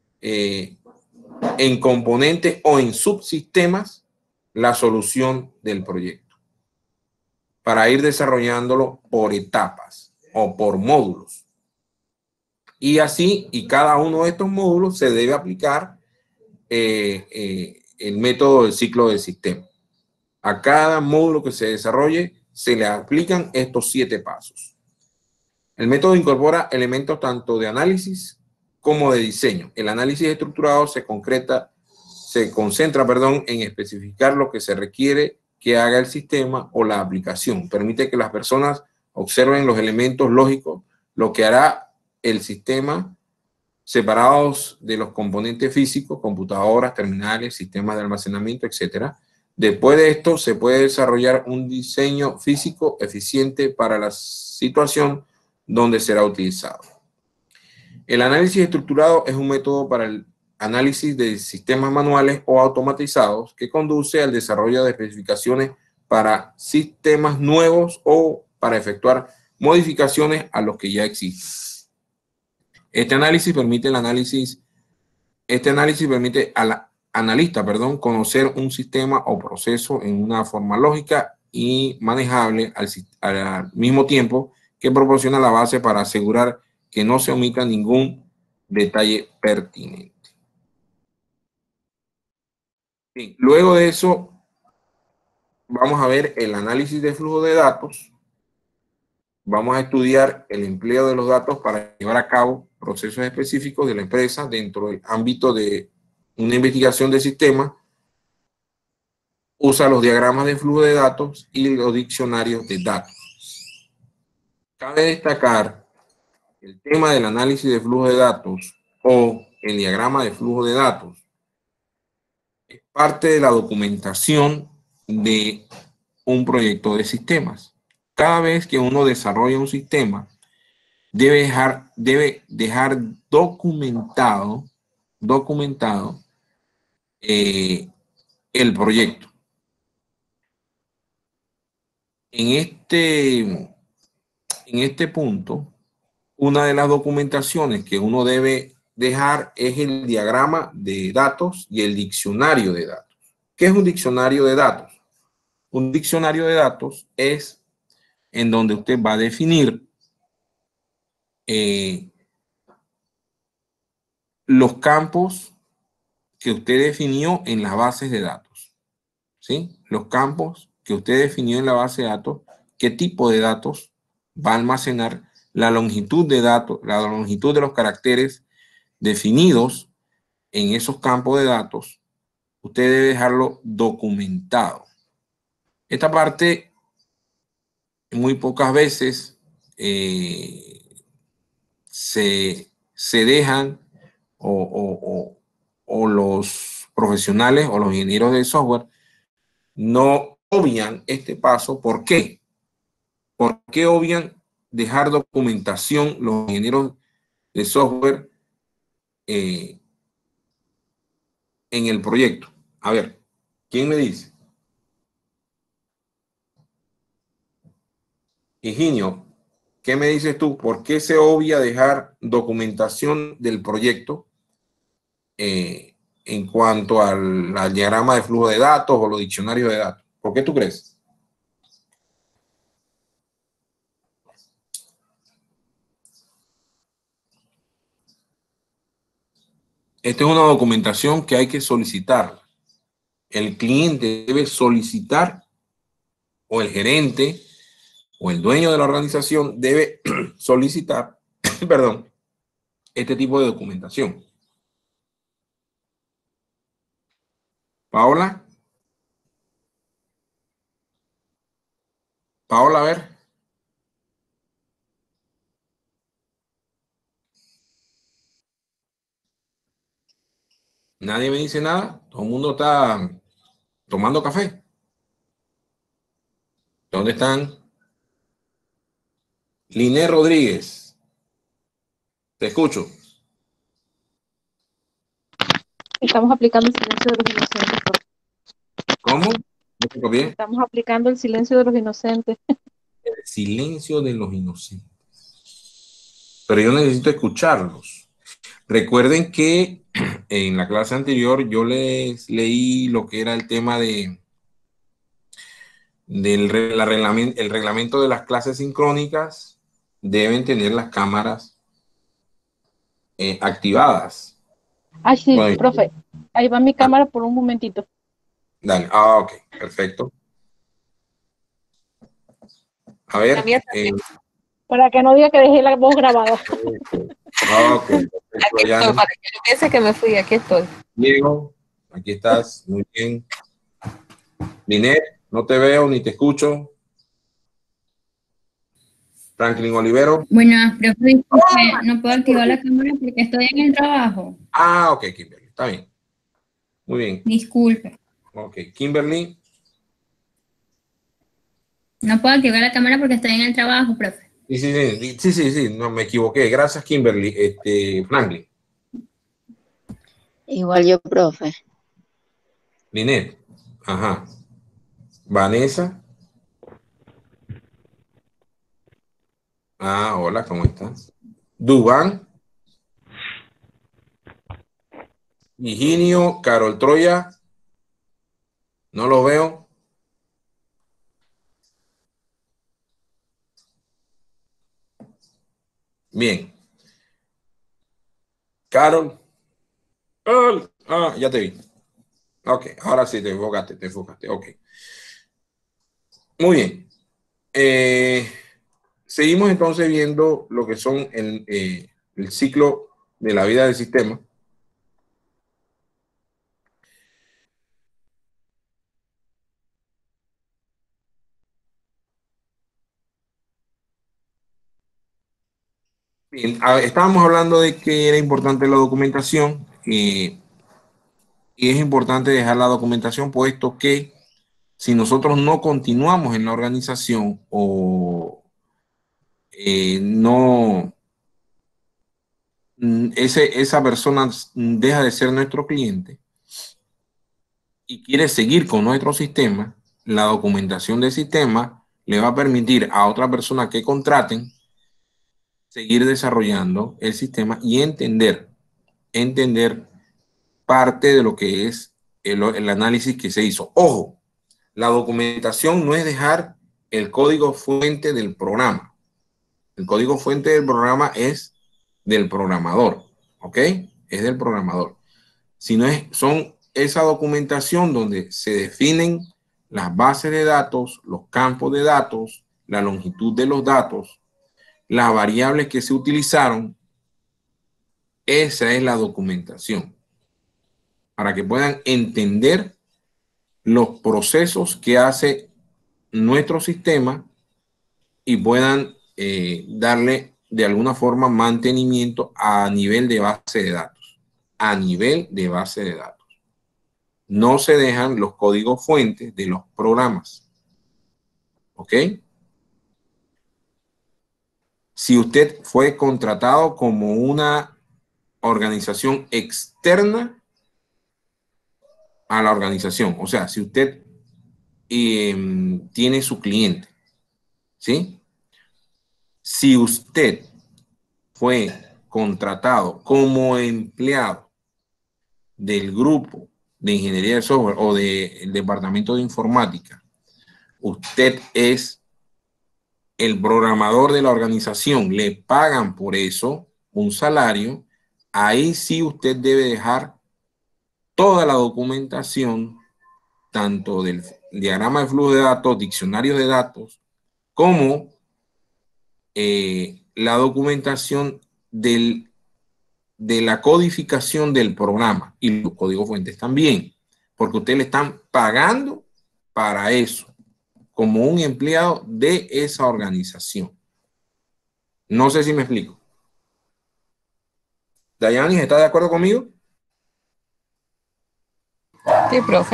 En componentes o en subsistemas la solución del proyecto, para ir desarrollándolo por etapas o por módulos. Y así, y cada uno de estos módulos se debe aplicar el método del ciclo del sistema. A cada módulo que se desarrolle se le aplican estos 7 pasos. El método incorpora elementos tanto de análisis como de diseño. El análisis estructurado se concentra, en especificar lo que se requiere que haga el sistema o la aplicación. Permite que las personas observen los elementos lógicos, lo que hará el sistema, separados de los componentes físicos, computadoras, terminales, sistemas de almacenamiento, etc. Después de esto, se puede desarrollar un diseño físico eficiente para la situación donde será utilizado. El análisis estructurado es un método para el análisis de sistemas manuales o automatizados que conduce al desarrollo de especificaciones para sistemas nuevos o para efectuar modificaciones a los que ya existen. Este análisis permite al analista, conocer un sistema o proceso en una forma lógica y manejable al mismo tiempo que proporciona la base para asegurar que no se omita ningún detalle pertinente. Bien, luego de eso, vamos a ver el análisis de flujo de datos. Vamos a estudiar el empleo de los datos para llevar a cabo procesos específicos de la empresa dentro del ámbito de una investigación de sistema. Usa los diagramas de flujo de datos y los diccionarios de datos. Cabe destacar el tema del análisis de flujo de datos o el diagrama de flujo de datos. Es parte de la documentación de un proyecto de sistemas. Cada vez que uno desarrolla un sistema, debe dejar documentado el proyecto. En este punto, una de las documentaciones que uno debe dejar es el diagrama de datos y el diccionario de datos. ¿Qué es un diccionario de datos? Un diccionario de datos es en donde usted va a definir los campos que usted definió en las bases de datos. ¿Sí? Los campos que usted definió en la base de datos, qué tipo de datos va a almacenar, la longitud de datos, la longitud de los caracteres definidos en esos campos de datos, usted debe dejarlo documentado. Esta parte muy pocas veces se dejan o los profesionales o los ingenieros de software no obvian este paso. ¿Por qué? ¿Por qué obvian dejar documentación los ingenieros de software en el proyecto? A ver, ¿quién me dice? Higinio, ¿qué me dices tú? ¿Por qué se obvia dejar documentación del proyecto en cuanto al diagrama de flujo de datos o los diccionarios de datos? ¿Por qué tú crees? Esta es una documentación que hay que solicitar. El cliente debe solicitar, o el gerente, o el dueño de la organización debe solicitar, perdón, este tipo de documentación. Paola. Paola, a ver. Nadie me dice nada. Todo el mundo está tomando café. ¿Dónde están? Liné Rodríguez. Te escucho. Estamos aplicando el silencio de los inocentes. ¿Cómo? ¿No te escucho bien? Estamos aplicando el silencio de los inocentes. El silencio de los inocentes. Pero yo necesito escucharlos. Recuerden que en la clase anterior yo les leí lo que era el tema del reglamento de las clases sincrónicas. Deben tener las cámaras activadas. Ay, sí, Bueno, profe. Ahí va mi cámara por un momentito. dale. Ah, ok, perfecto. A ver. La mía también. Para que no diga que dejé la voz grabada. Ok. Aquí estoy, para que no piense que me fui, aquí estoy. Diego, aquí estás, muy bien. Linet, no te veo ni te escucho. Franklin Olivero. Bueno, profe, disculpe, no puedo activar la cámara porque estoy en el trabajo. Ah, ok, Kimberly, está bien. Muy bien. Disculpe. Ok, Kimberly. No puedo activar la cámara porque estoy en el trabajo, profe. Sí, no me equivoqué. Gracias, Kimberly. Franklin. Igual yo, profe. Linet. Ajá. Vanessa. Ah, hola, ¿cómo estás? Dubán. Higinio, Carol Troya. No lo veo. Bien. Carol. Ya te vi. Ok, ahora sí te enfocaste. Ok. Muy bien. Seguimos entonces viendo lo que son el ciclo de la vida del sistema. Bien, estábamos hablando de que era importante la documentación y es importante dejar la documentación puesto que si nosotros no continuamos en la organización o no, esa persona deja de ser nuestro cliente y quiere seguir con nuestro sistema, la documentación del sistema le va a permitir a otra persona que contraten seguir desarrollando el sistema y entender parte de lo que es el análisis que se hizo. Ojo, la documentación no es dejar el código fuente del programa. El código fuente del programa es del programador, ¿ok? Es del programador. Sino son esa documentación donde se definen las bases de datos, los campos de datos, la longitud de los datos, las variables que se utilizaron. Esa es la documentación. Para que puedan entender los procesos que hace nuestro sistema y puedan darle de alguna forma mantenimiento a nivel de base de datos. A nivel de base de datos. No se dejan los códigos fuentes de los programas. ¿Ok? Si usted fue contratado como una organización externa a la organización, o sea, si usted tiene su cliente, ¿sí? Si usted fue contratado como empleado del grupo de ingeniería de software o del departamento de informática, usted es el programador de la organización, le pagan por eso un salario, ahí sí usted debe dejar toda la documentación, tanto del diagrama de flujo de datos, diccionarios de datos, como la documentación de la codificación del programa y los códigos fuentes también, porque ustedes le están pagando para eso, como un empleado de esa organización. No sé si me explico. Dayani, ¿está de acuerdo conmigo? Sí, profe.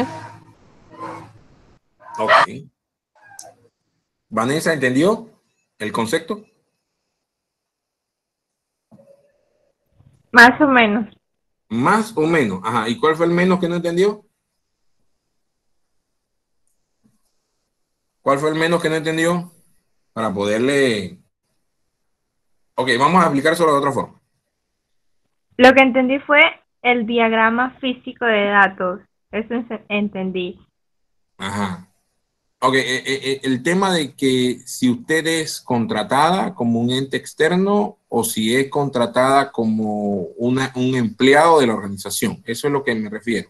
Ok. Vanessa, ¿entendió el concepto? Más o menos. Más o menos. Ajá. ¿Y cuál fue el menos que no entendió? ¿Cuál fue el menos que no entendió? Para poderle... Ok, vamos a explicar de otra forma. Lo que entendí fue el diagrama físico de datos. Eso entendí. Ajá. Ok, el tema de que si usted es contratada como un ente externo o si es contratada como un empleado de la organización. Eso es lo que me refiero.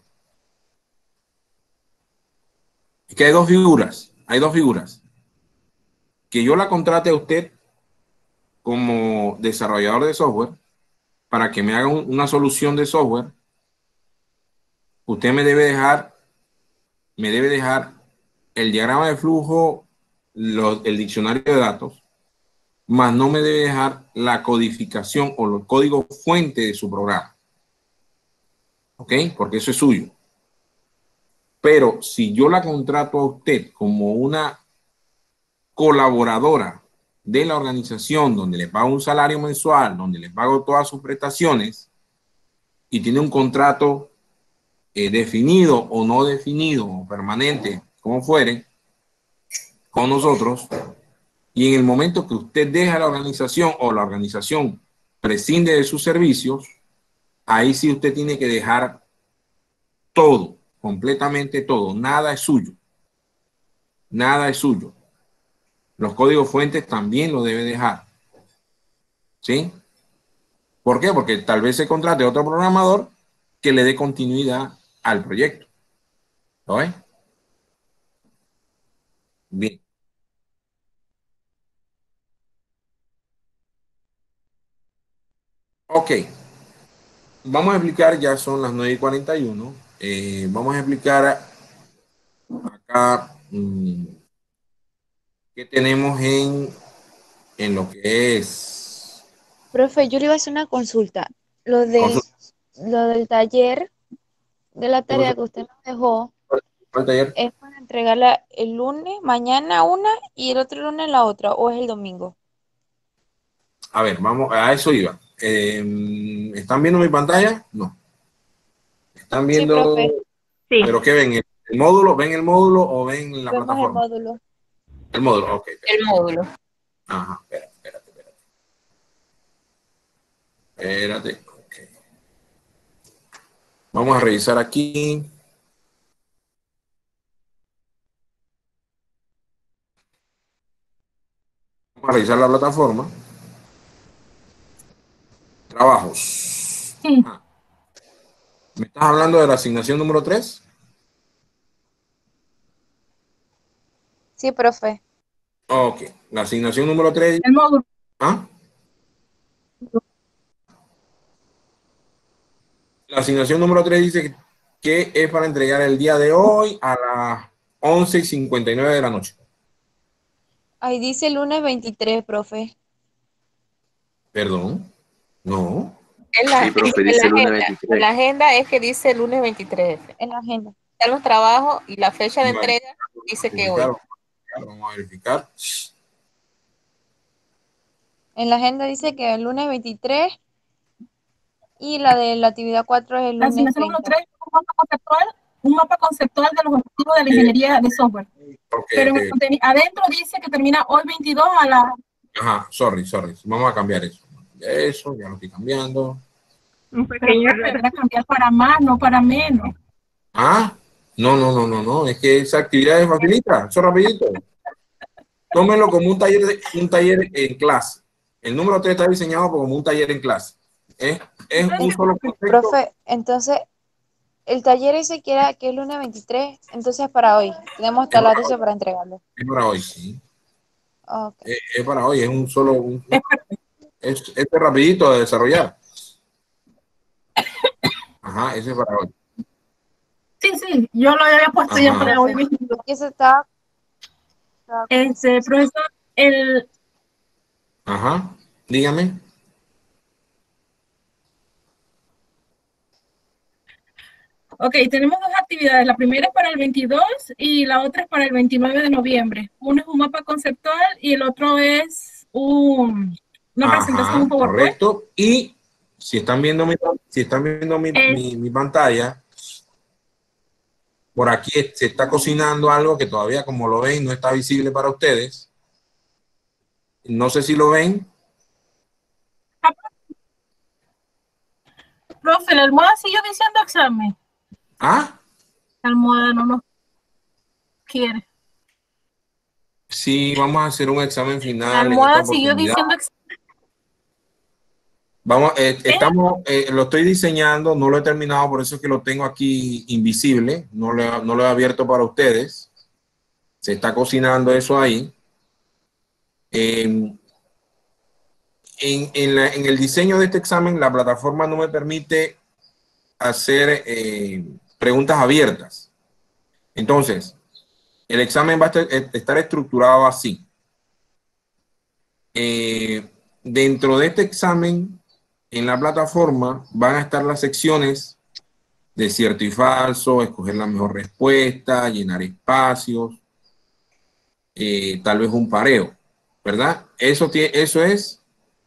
Es que hay dos figuras. Hay dos figuras. Que yo la contrate a usted como desarrollador de software para que me haga una solución de software. Usted me debe dejar el diagrama de flujo, el diccionario de datos, más no me debe dejar la codificación o los códigos fuente de su programa. ¿Ok? Porque eso es suyo. Pero si yo la contrato a usted como una colaboradora de la organización donde le pago un salario mensual, donde le pago todas sus prestaciones y tiene un contrato definido o no definido o permanente, como fuere, con nosotros, y en el momento que usted deja la organización o la organización prescinde de sus servicios, ahí sí usted tiene que dejar todo, completamente todo, nada es suyo. Nada es suyo. Los códigos fuentes también lo debe dejar. ¿Sí? ¿Por qué? Porque tal vez se contrate otro programador que le dé continuidad al proyecto. ¿Lo ves? Bien. Ok. Vamos a explicar, ya son las 9:41. Vamos a explicar acá qué tenemos en lo que es Profe, yo le iba a hacer una consulta. Lo del, consulta. lo del taller de la ¿Qué pasó? tarea que usted nos dejó ¿Cuál taller? es para entregarla el lunes, mañana una y el otro lunes la otra, o es el domingo. A ver, vamos, a eso iba. ¿Están viendo mi pantalla? No. ¿Están Sí, viendo? profe, Sí. ¿Pero qué ven? ¿El módulo? ¿Ven el módulo o ven la vemos el plataforma? módulo. El módulo, ok. El módulo. Ajá, espérate. Espérate, ok. Vamos a revisar aquí. Vamos a revisar la plataforma. Trabajos. Sí. Ajá. ¿Me estás hablando de la asignación número 3? Sí, profe. Ok. La asignación número 3. El módulo. ¿Ah? La asignación número 3 dice que es para entregar el día de hoy a las 11:59 de la noche. Ahí dice lunes 23, profe. Perdón. No. En la, Sí, profe, en dice la lunes agenda. 23. En la agenda es que dice lunes 23. En la agenda. Están los trabajos y la fecha de Vale. entrega dice que hoy. Vamos a verificar. En la agenda dice que el lunes 23 y la de la actividad 4 es el La lunes asignación número 30. 3 es un mapa conceptual de los objetivos de la ingeniería de software. Pero adentro dice que termina hoy 22 a la... Ajá, sorry. Vamos a cambiar eso. Eso, ya lo estoy cambiando. Un pequeño Pero deberá cambiar para más, no para menos. Ah, no. Es que esa actividad es facilita. Eso rapidito. Tómenlo como un taller en clase. El número 3 está diseñado como un taller en clase. Es un solo concepto. Profe, entonces, el taller ese que es lunes 23, entonces es para hoy. Tenemos hasta las 12 para entregarlo. Es para hoy, sí. Ok. Es para hoy, es un solo. Es rapidito de desarrollar. Ajá, ese es para hoy. Sí, yo lo había puesto Ajá. ya para hoy mismo. ¿Qué se está? Profesor, Ajá, dígame. Ok, tenemos dos actividades. La primera es para el 22 y la otra es para el 29 de noviembre. Uno es un mapa conceptual y el otro es una presentación, un PowerPoint. Correcto. Y si están viendo mi pantalla, por aquí se está cocinando algo que todavía, como lo ven, no está visible para ustedes. No sé si lo ven. Profe, la almohada siguió diciendo examen. ¿Ah? La almohada no nos quiere. Sí, vamos a hacer un examen final. La almohada siguió diciendo examen. Vamos, lo estoy diseñando, no lo he terminado, por eso es que lo tengo aquí invisible, no lo he abierto para ustedes. Se está cocinando eso ahí. En el diseño de este examen, la plataforma no me permite hacer preguntas abiertas. Entonces, el examen va a estar estructurado así. Dentro de este examen, en la plataforma, van a estar las secciones de cierto y falso, escoger la mejor respuesta, llenar espacios, tal vez un pareo, ¿verdad? Eso es,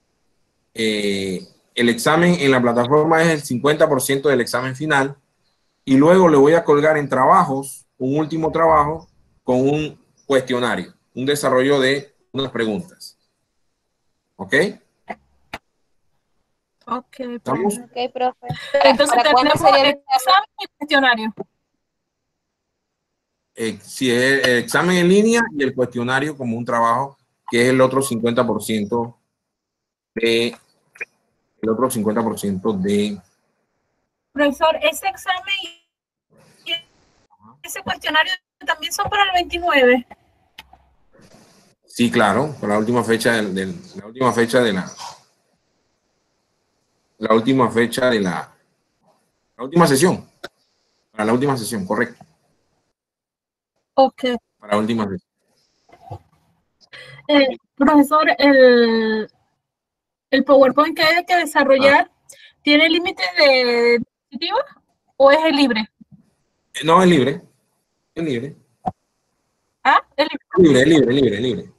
el examen en la plataforma es el 50% del examen final, y luego le voy a colgar en trabajos, un último trabajo, con un cuestionario, un desarrollo de unas preguntas. ¿Ok? Ok, ¿Estamos? Ok, profe. Entonces ¿Para cuándo tenemos sería el examen y el cuestionario. Si es el examen en línea y el cuestionario como un trabajo, que es el otro 50% de el otro 50% de... Profesor, ese examen y ese cuestionario también son para el 29. Sí, claro, para la última fecha la última fecha de la última sesión. Para la última sesión, correcto. Ok. Para la última sesión. Profesor, el PowerPoint que hay que desarrollar, ¿tiene límite de diapositivas o es el libre? No, es libre. Es libre. ¿Ah? Es libre. Libre.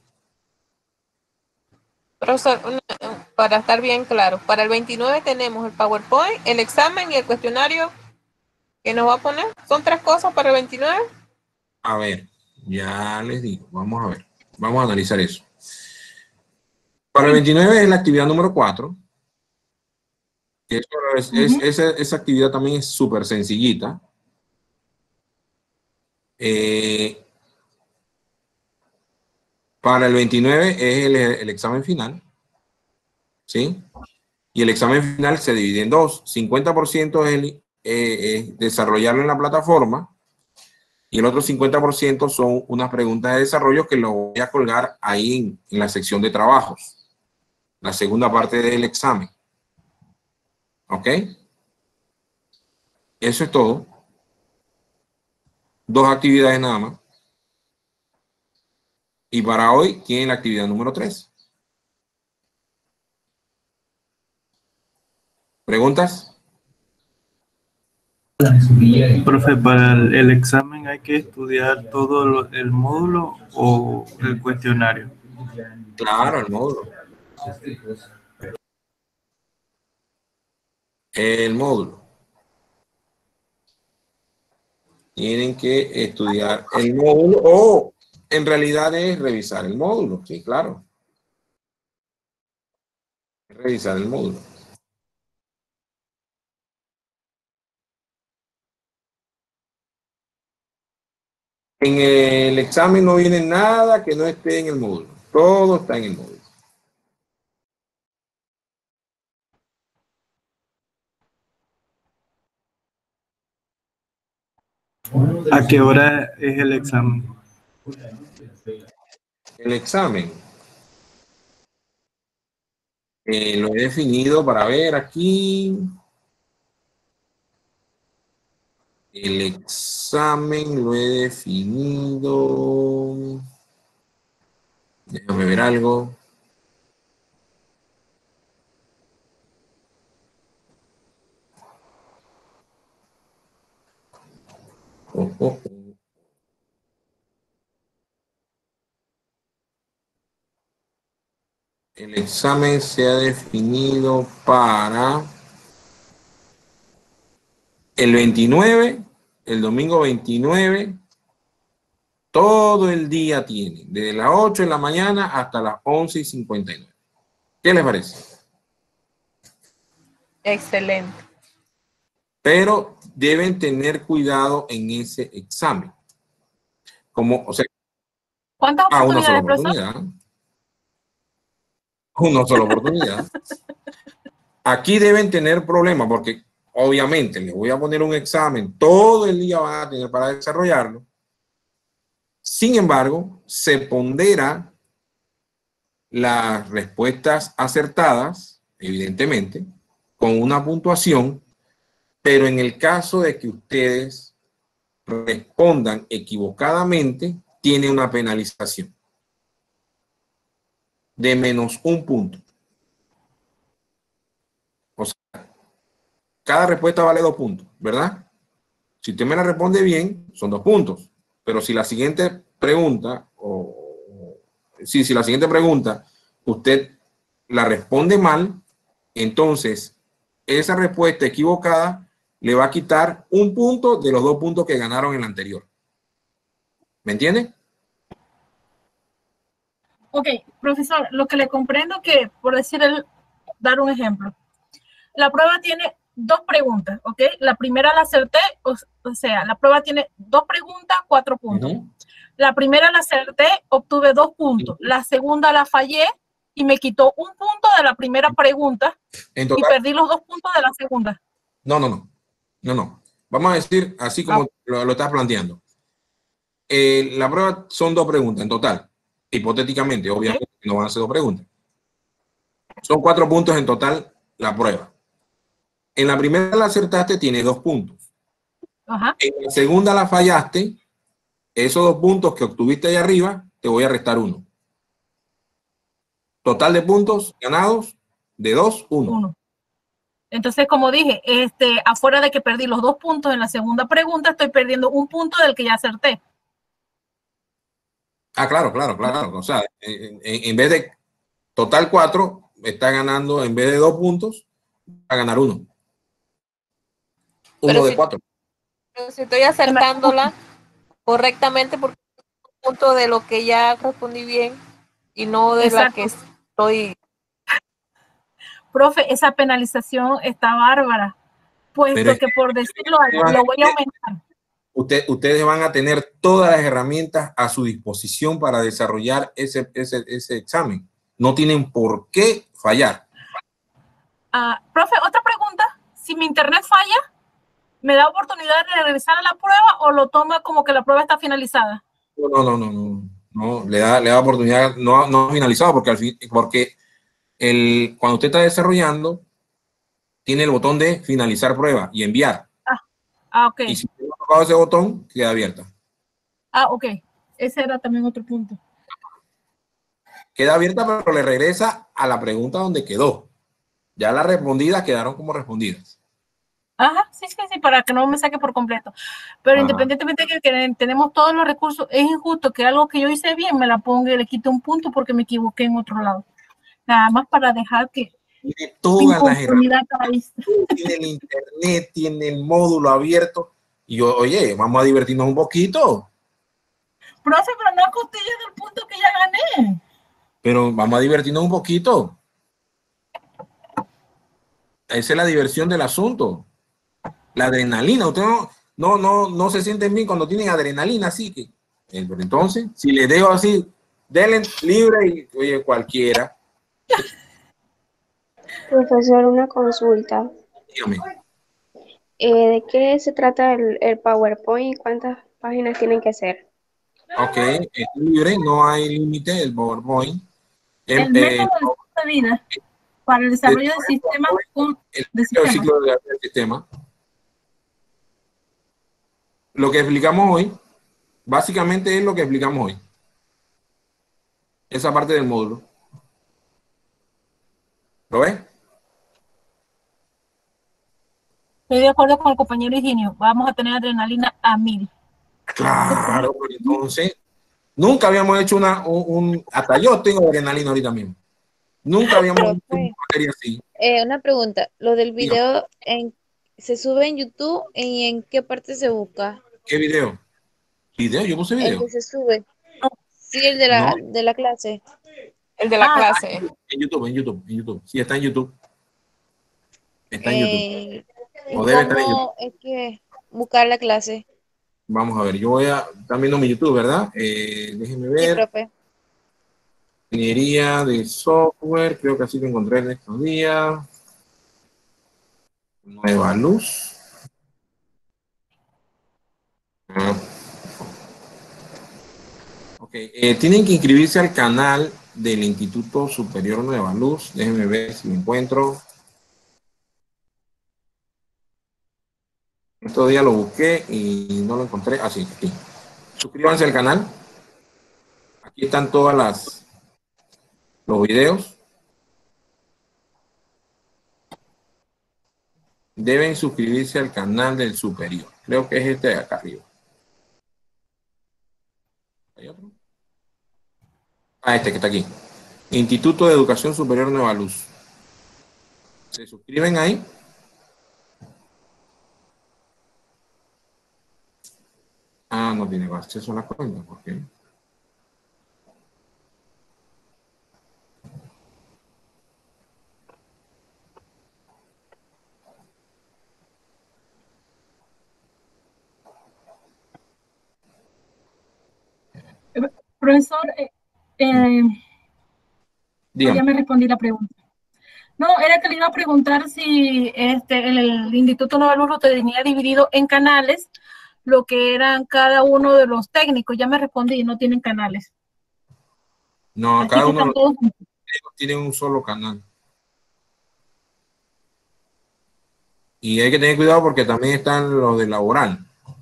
Profesor, para estar bien claro, para el 29 tenemos el PowerPoint, el examen y el cuestionario que nos va a poner. ¿Son 3 cosas para el 29? A ver, ya les digo, vamos a ver. Vamos a analizar eso. Para el 29 es la actividad número 4. Esa actividad también es súper sencillita. Para el 29 es el examen final. ¿Sí? Y el examen final se divide en dos. 50% es desarrollarlo en la plataforma y el otro 50% son unas preguntas de desarrollo que lo voy a colgar ahí en la sección de trabajos. La segunda parte del examen. ¿Ok? Eso es todo. 2 actividades nada más. Y para hoy tienen la actividad número 3. ¿Preguntas? Profe, para el examen hay que estudiar todo el módulo o el cuestionario. Claro, el módulo. El módulo. Tienen que estudiar el módulo o en realidad es revisar el módulo. Sí, claro. Revisar el módulo. En el examen no viene nada que no esté en el módulo. Todo está en el módulo. ¿A qué hora es el examen? El examen lo he definido para ver aquí. El examen lo he definido. Déjame ver algo. Oh. El examen se ha definido para el 29, el domingo 29, todo el día tiene, desde las 8 de la mañana hasta las 11:59. ¿Qué les parece? Excelente. Pero deben tener cuidado en ese examen. ¿Cuántas una sola oportunidades, profesor? oportunidad. Una sola oportunidad. Aquí deben tener problemas porque obviamente les voy a poner un examen, todo el día van a tener para desarrollarlo. Sin embargo, se pondera las respuestas acertadas, evidentemente, con una puntuación, pero en el caso de que ustedes respondan equivocadamente, tiene una penalización de -1 punto. O sea, cada respuesta vale 2 puntos, ¿verdad? Si usted me la responde bien, son 2 puntos. Pero si la siguiente pregunta, si la siguiente pregunta usted la responde mal, entonces esa respuesta equivocada le va a quitar 1 punto de los 2 puntos que ganaron en la anterior. ¿Me entiende? Ok, profesor, lo que le comprendo que, por dar un ejemplo, la prueba tiene 2 preguntas, ¿ok? La primera la acerté, o sea, la prueba tiene 2 preguntas, 4 puntos. La primera la acerté, obtuve 2 puntos. La segunda la fallé, y me quitó un punto de la primera pregunta En y total, perdí los 2 puntos de la segunda. no. Vamos a decir así como lo estás planteando. La prueba son 2 preguntas en total. Hipotéticamente, obviamente, no van a ser 2 preguntas. Son 4 puntos en total la prueba. En la primera la acertaste, tiene 2 puntos. Ajá. En la segunda la fallaste, esos 2 puntos que obtuviste ahí arriba, te voy a restar 1. Total de puntos ganados, de 2, 1. Entonces, como dije, afuera de que perdí los 2 puntos en la segunda pregunta, estoy perdiendo 1 punto del que ya acerté. Ah, claro. O sea, en vez de total 4, está ganando, en vez de 2 puntos, va a ganar 1. Pero 1 de si- 4. Pero si estoy acertándola correctamente porque es un punto de lo que ya respondí bien y no de la que estoy. Profe, esa penalización está bárbara, puesto que por decirlo, lo voy a aumentar. Ustedes van a tener todas las herramientas a su disposición para desarrollar ese examen. No tienen por qué fallar. Profe, otra pregunta. Si mi internet falla, ¿me da oportunidad de regresar a la prueba o lo toma como que la prueba está finalizada? No, le da oportunidad, no finalizado, porque cuando usted está desarrollando, tiene el botón de finalizar prueba y enviar. Ok. Y si usted no ha tocado ese botón, queda abierta. Ok. Ese era también otro punto. Queda abierta, pero le regresa a la pregunta donde quedó. Ya las respondidas quedaron como respondidas. Ajá, sí, para que no me saque por completo. Pero independientemente de que tenemos todos los recursos, es injusto que algo que yo hice bien me la ponga y le quite un punto porque me equivoqué en otro lado. Nada más para dejar que tiene todas las herramientas, tiene el internet, tiene el módulo abierto. Y yo, oye, vamos a divertirnos un poquito. Profe, pero no costillas del punto que ya gané. Pero vamos a divertirnos un poquito. Esa es la diversión del asunto. La adrenalina. Usted no se sienten bien cuando tienen adrenalina, así que. Pero entonces, si les dejo así, denle libre y, oye, cualquiera. Profesor, una consulta. Dígame. ¿De qué se trata el PowerPoint y cuántas páginas tienen que ser? Ok, es libre, no hay límite del PowerPoint. El método de vida para el desarrollo de sistemas el ciclo del sistema. Lo que explicamos hoy, básicamente es lo que explicamos hoy. Esa parte del módulo. ¿Lo ves? Estoy de acuerdo con el compañero Higinio. Vamos a tener adrenalina a 1000. Claro, pero entonces, nunca habíamos hecho hasta yo tengo adrenalina ahorita mismo. Nunca habíamos hecho una materia así. Una pregunta, lo del video ¿se sube en YouTube y en qué parte se busca? ¿Qué video? ¿Video? Yo puse video. El que se sube. Sí, el de la clase. El de la clase. En YouTube. Sí, está en YouTube. Está en YouTube. O debe estar en YouTube. Es que buscar la clase. Vamos a ver, están viendo mi YouTube, ¿verdad? Déjenme ver. Sí, profe. Ingeniería de software, creo que así lo encontré en estos días. Nueva Luz. Ok, tienen que inscribirse al canal del Instituto Superior Nueva Luz. Déjenme ver si lo encuentro. Estos días lo busqué y no lo encontré. Así, aquí. Suscríbanse al canal. Aquí están todas los videos. Deben suscribirse al canal del superior. Creo que es este de acá arriba. ¿Hay otro? Este que está aquí. Instituto de Educación Superior Nueva Luz. ¿Se suscriben ahí? No tiene acceso a la cuenta. ¿Por qué? Profesor, Dígame. Ya me respondí la pregunta. No, era que le iba a preguntar si el Instituto Nueva Luz lo tenía dividido en canales, lo que eran cada uno de los técnicos. Ya me respondí, no tienen canales. No, Así cada que uno están todos juntos. tiene un solo canal. Y hay que tener cuidado porque también están los de laboral.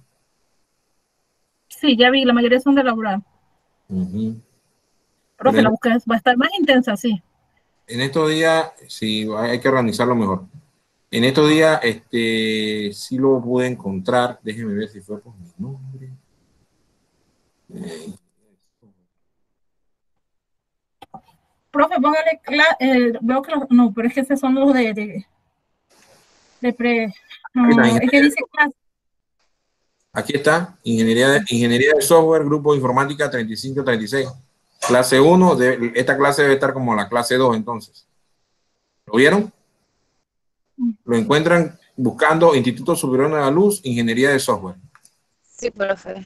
Sí, ya vi, la mayoría son de laboral. Profe, la búsqueda va a estar más intensa, sí. En estos días, sí, hay que organizarlo mejor. En estos días, sí lo pude encontrar. Déjenme ver si fue por mi nombre. Profe, póngale veo que no, pero es que esos son los de pre. No, es que dice clase. Aquí está, Ingeniería de Software, Grupo de Informática 3536. Clase 1, esta clase debe estar como la clase 2 entonces. ¿Lo vieron? Lo encuentran buscando Instituto Superior de la Luz, Ingeniería de Software. Sí, profe.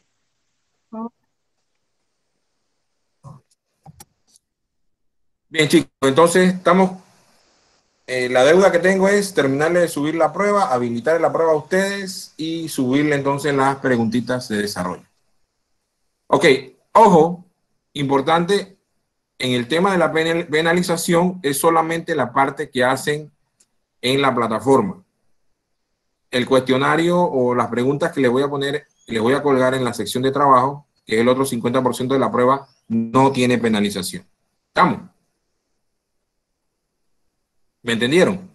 Bien, chicos, entonces estamos... la deuda que tengo es terminarle de subir la prueba, habilitar la prueba a ustedes y subirle entonces las preguntitas de desarrollo. Ok, ojo, importante, en el tema de la penalización es solamente la parte que hacen en la plataforma. El cuestionario o las preguntas que les voy a poner, les voy a colgar en la sección de trabajo, que es el otro 50% de la prueba, no tiene penalización. ¿Estamos? ¿Me entendieron?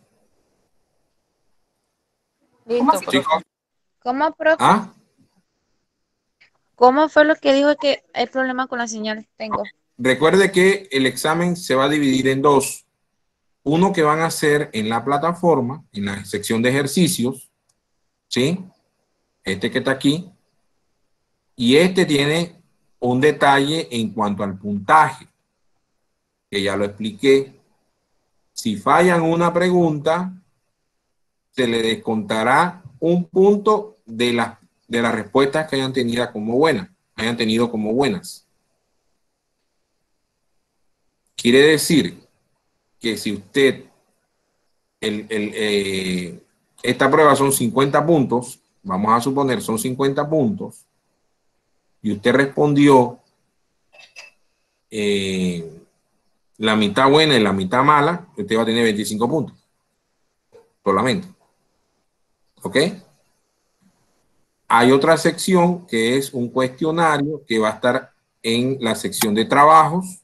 Listo, chicos. ¿Cómo, profe? ¿Ah? ¿Cómo fue lo que dijo que hay problema con la señal? Tengo. Recuerde que el examen se va a dividir en dos. Uno que van a hacer en la plataforma, en la sección de ejercicios, ¿sí? Este que está aquí. Y este tiene un detalle en cuanto al puntaje, que ya lo expliqué. Si fallan una pregunta, se le descontará un punto de las respuestas que hayan tenido como buenas. Quiere decir que si usted, esta prueba son 50 puntos, vamos a suponer son 50 puntos, y usted respondió la mitad buena y la mitad mala, usted va a tener 25 puntos. Solamente. ¿Ok? Hay otra sección que es un cuestionario que va a estar en la sección de trabajos.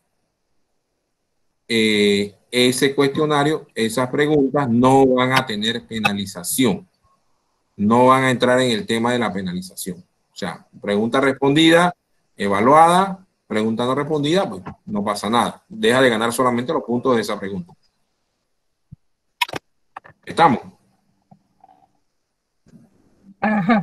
Ese cuestionario, esas preguntas no van a tener penalización. No van a entrar en el tema de la penalización. O sea, pregunta respondida, evaluada, pregunta no respondida, pues no pasa nada. Deja de ganar solamente los puntos de esa pregunta. ¿Estamos? Ajá.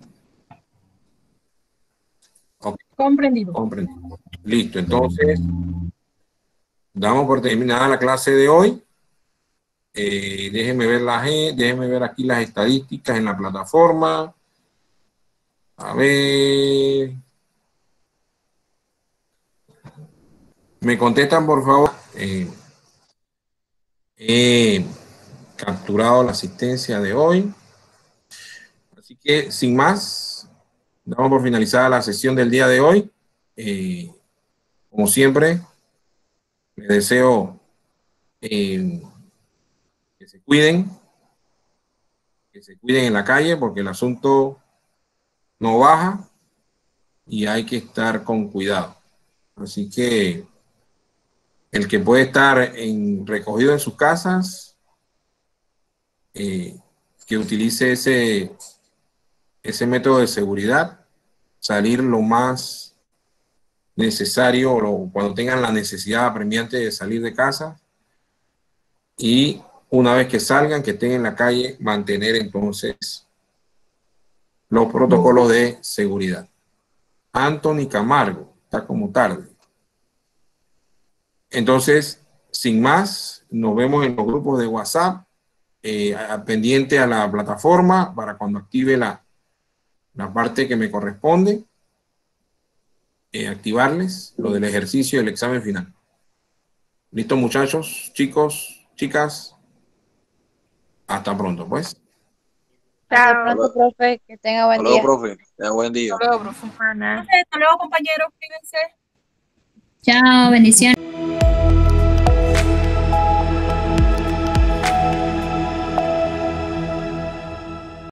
Okay. Comprendido. Comprendido. Listo, entonces, damos por terminada la clase de hoy. Déjenme ver aquí las estadísticas en la plataforma. A ver. Me contestan, por favor. He capturado la asistencia de hoy. Así que, sin más, damos por finalizada la sesión del día de hoy. Como siempre, les deseo que se cuiden en la calle porque el asunto no baja y hay que estar con cuidado. Así que el que puede estar recogido en sus casas, que utilice ese método de seguridad, salir lo más necesario o cuando tengan la necesidad apremiante de salir de casa, y una vez que salgan, que estén en la calle, mantener entonces los protocolos de seguridad. Anthony Camargo, está como tarde. Entonces, sin más, nos vemos en los grupos de WhatsApp, pendiente a la plataforma para cuando active la parte que me corresponde, activarles lo del ejercicio y el examen final. ¿Listo, muchachos, chicos, chicas? Hasta pronto, pues. Hasta pronto, profe. Que tenga buen Hasta luego, día. profe. Tenga buen día. Hasta luego, profe. Hasta luego, compañeros. Cuídense. Chao, bendiciones.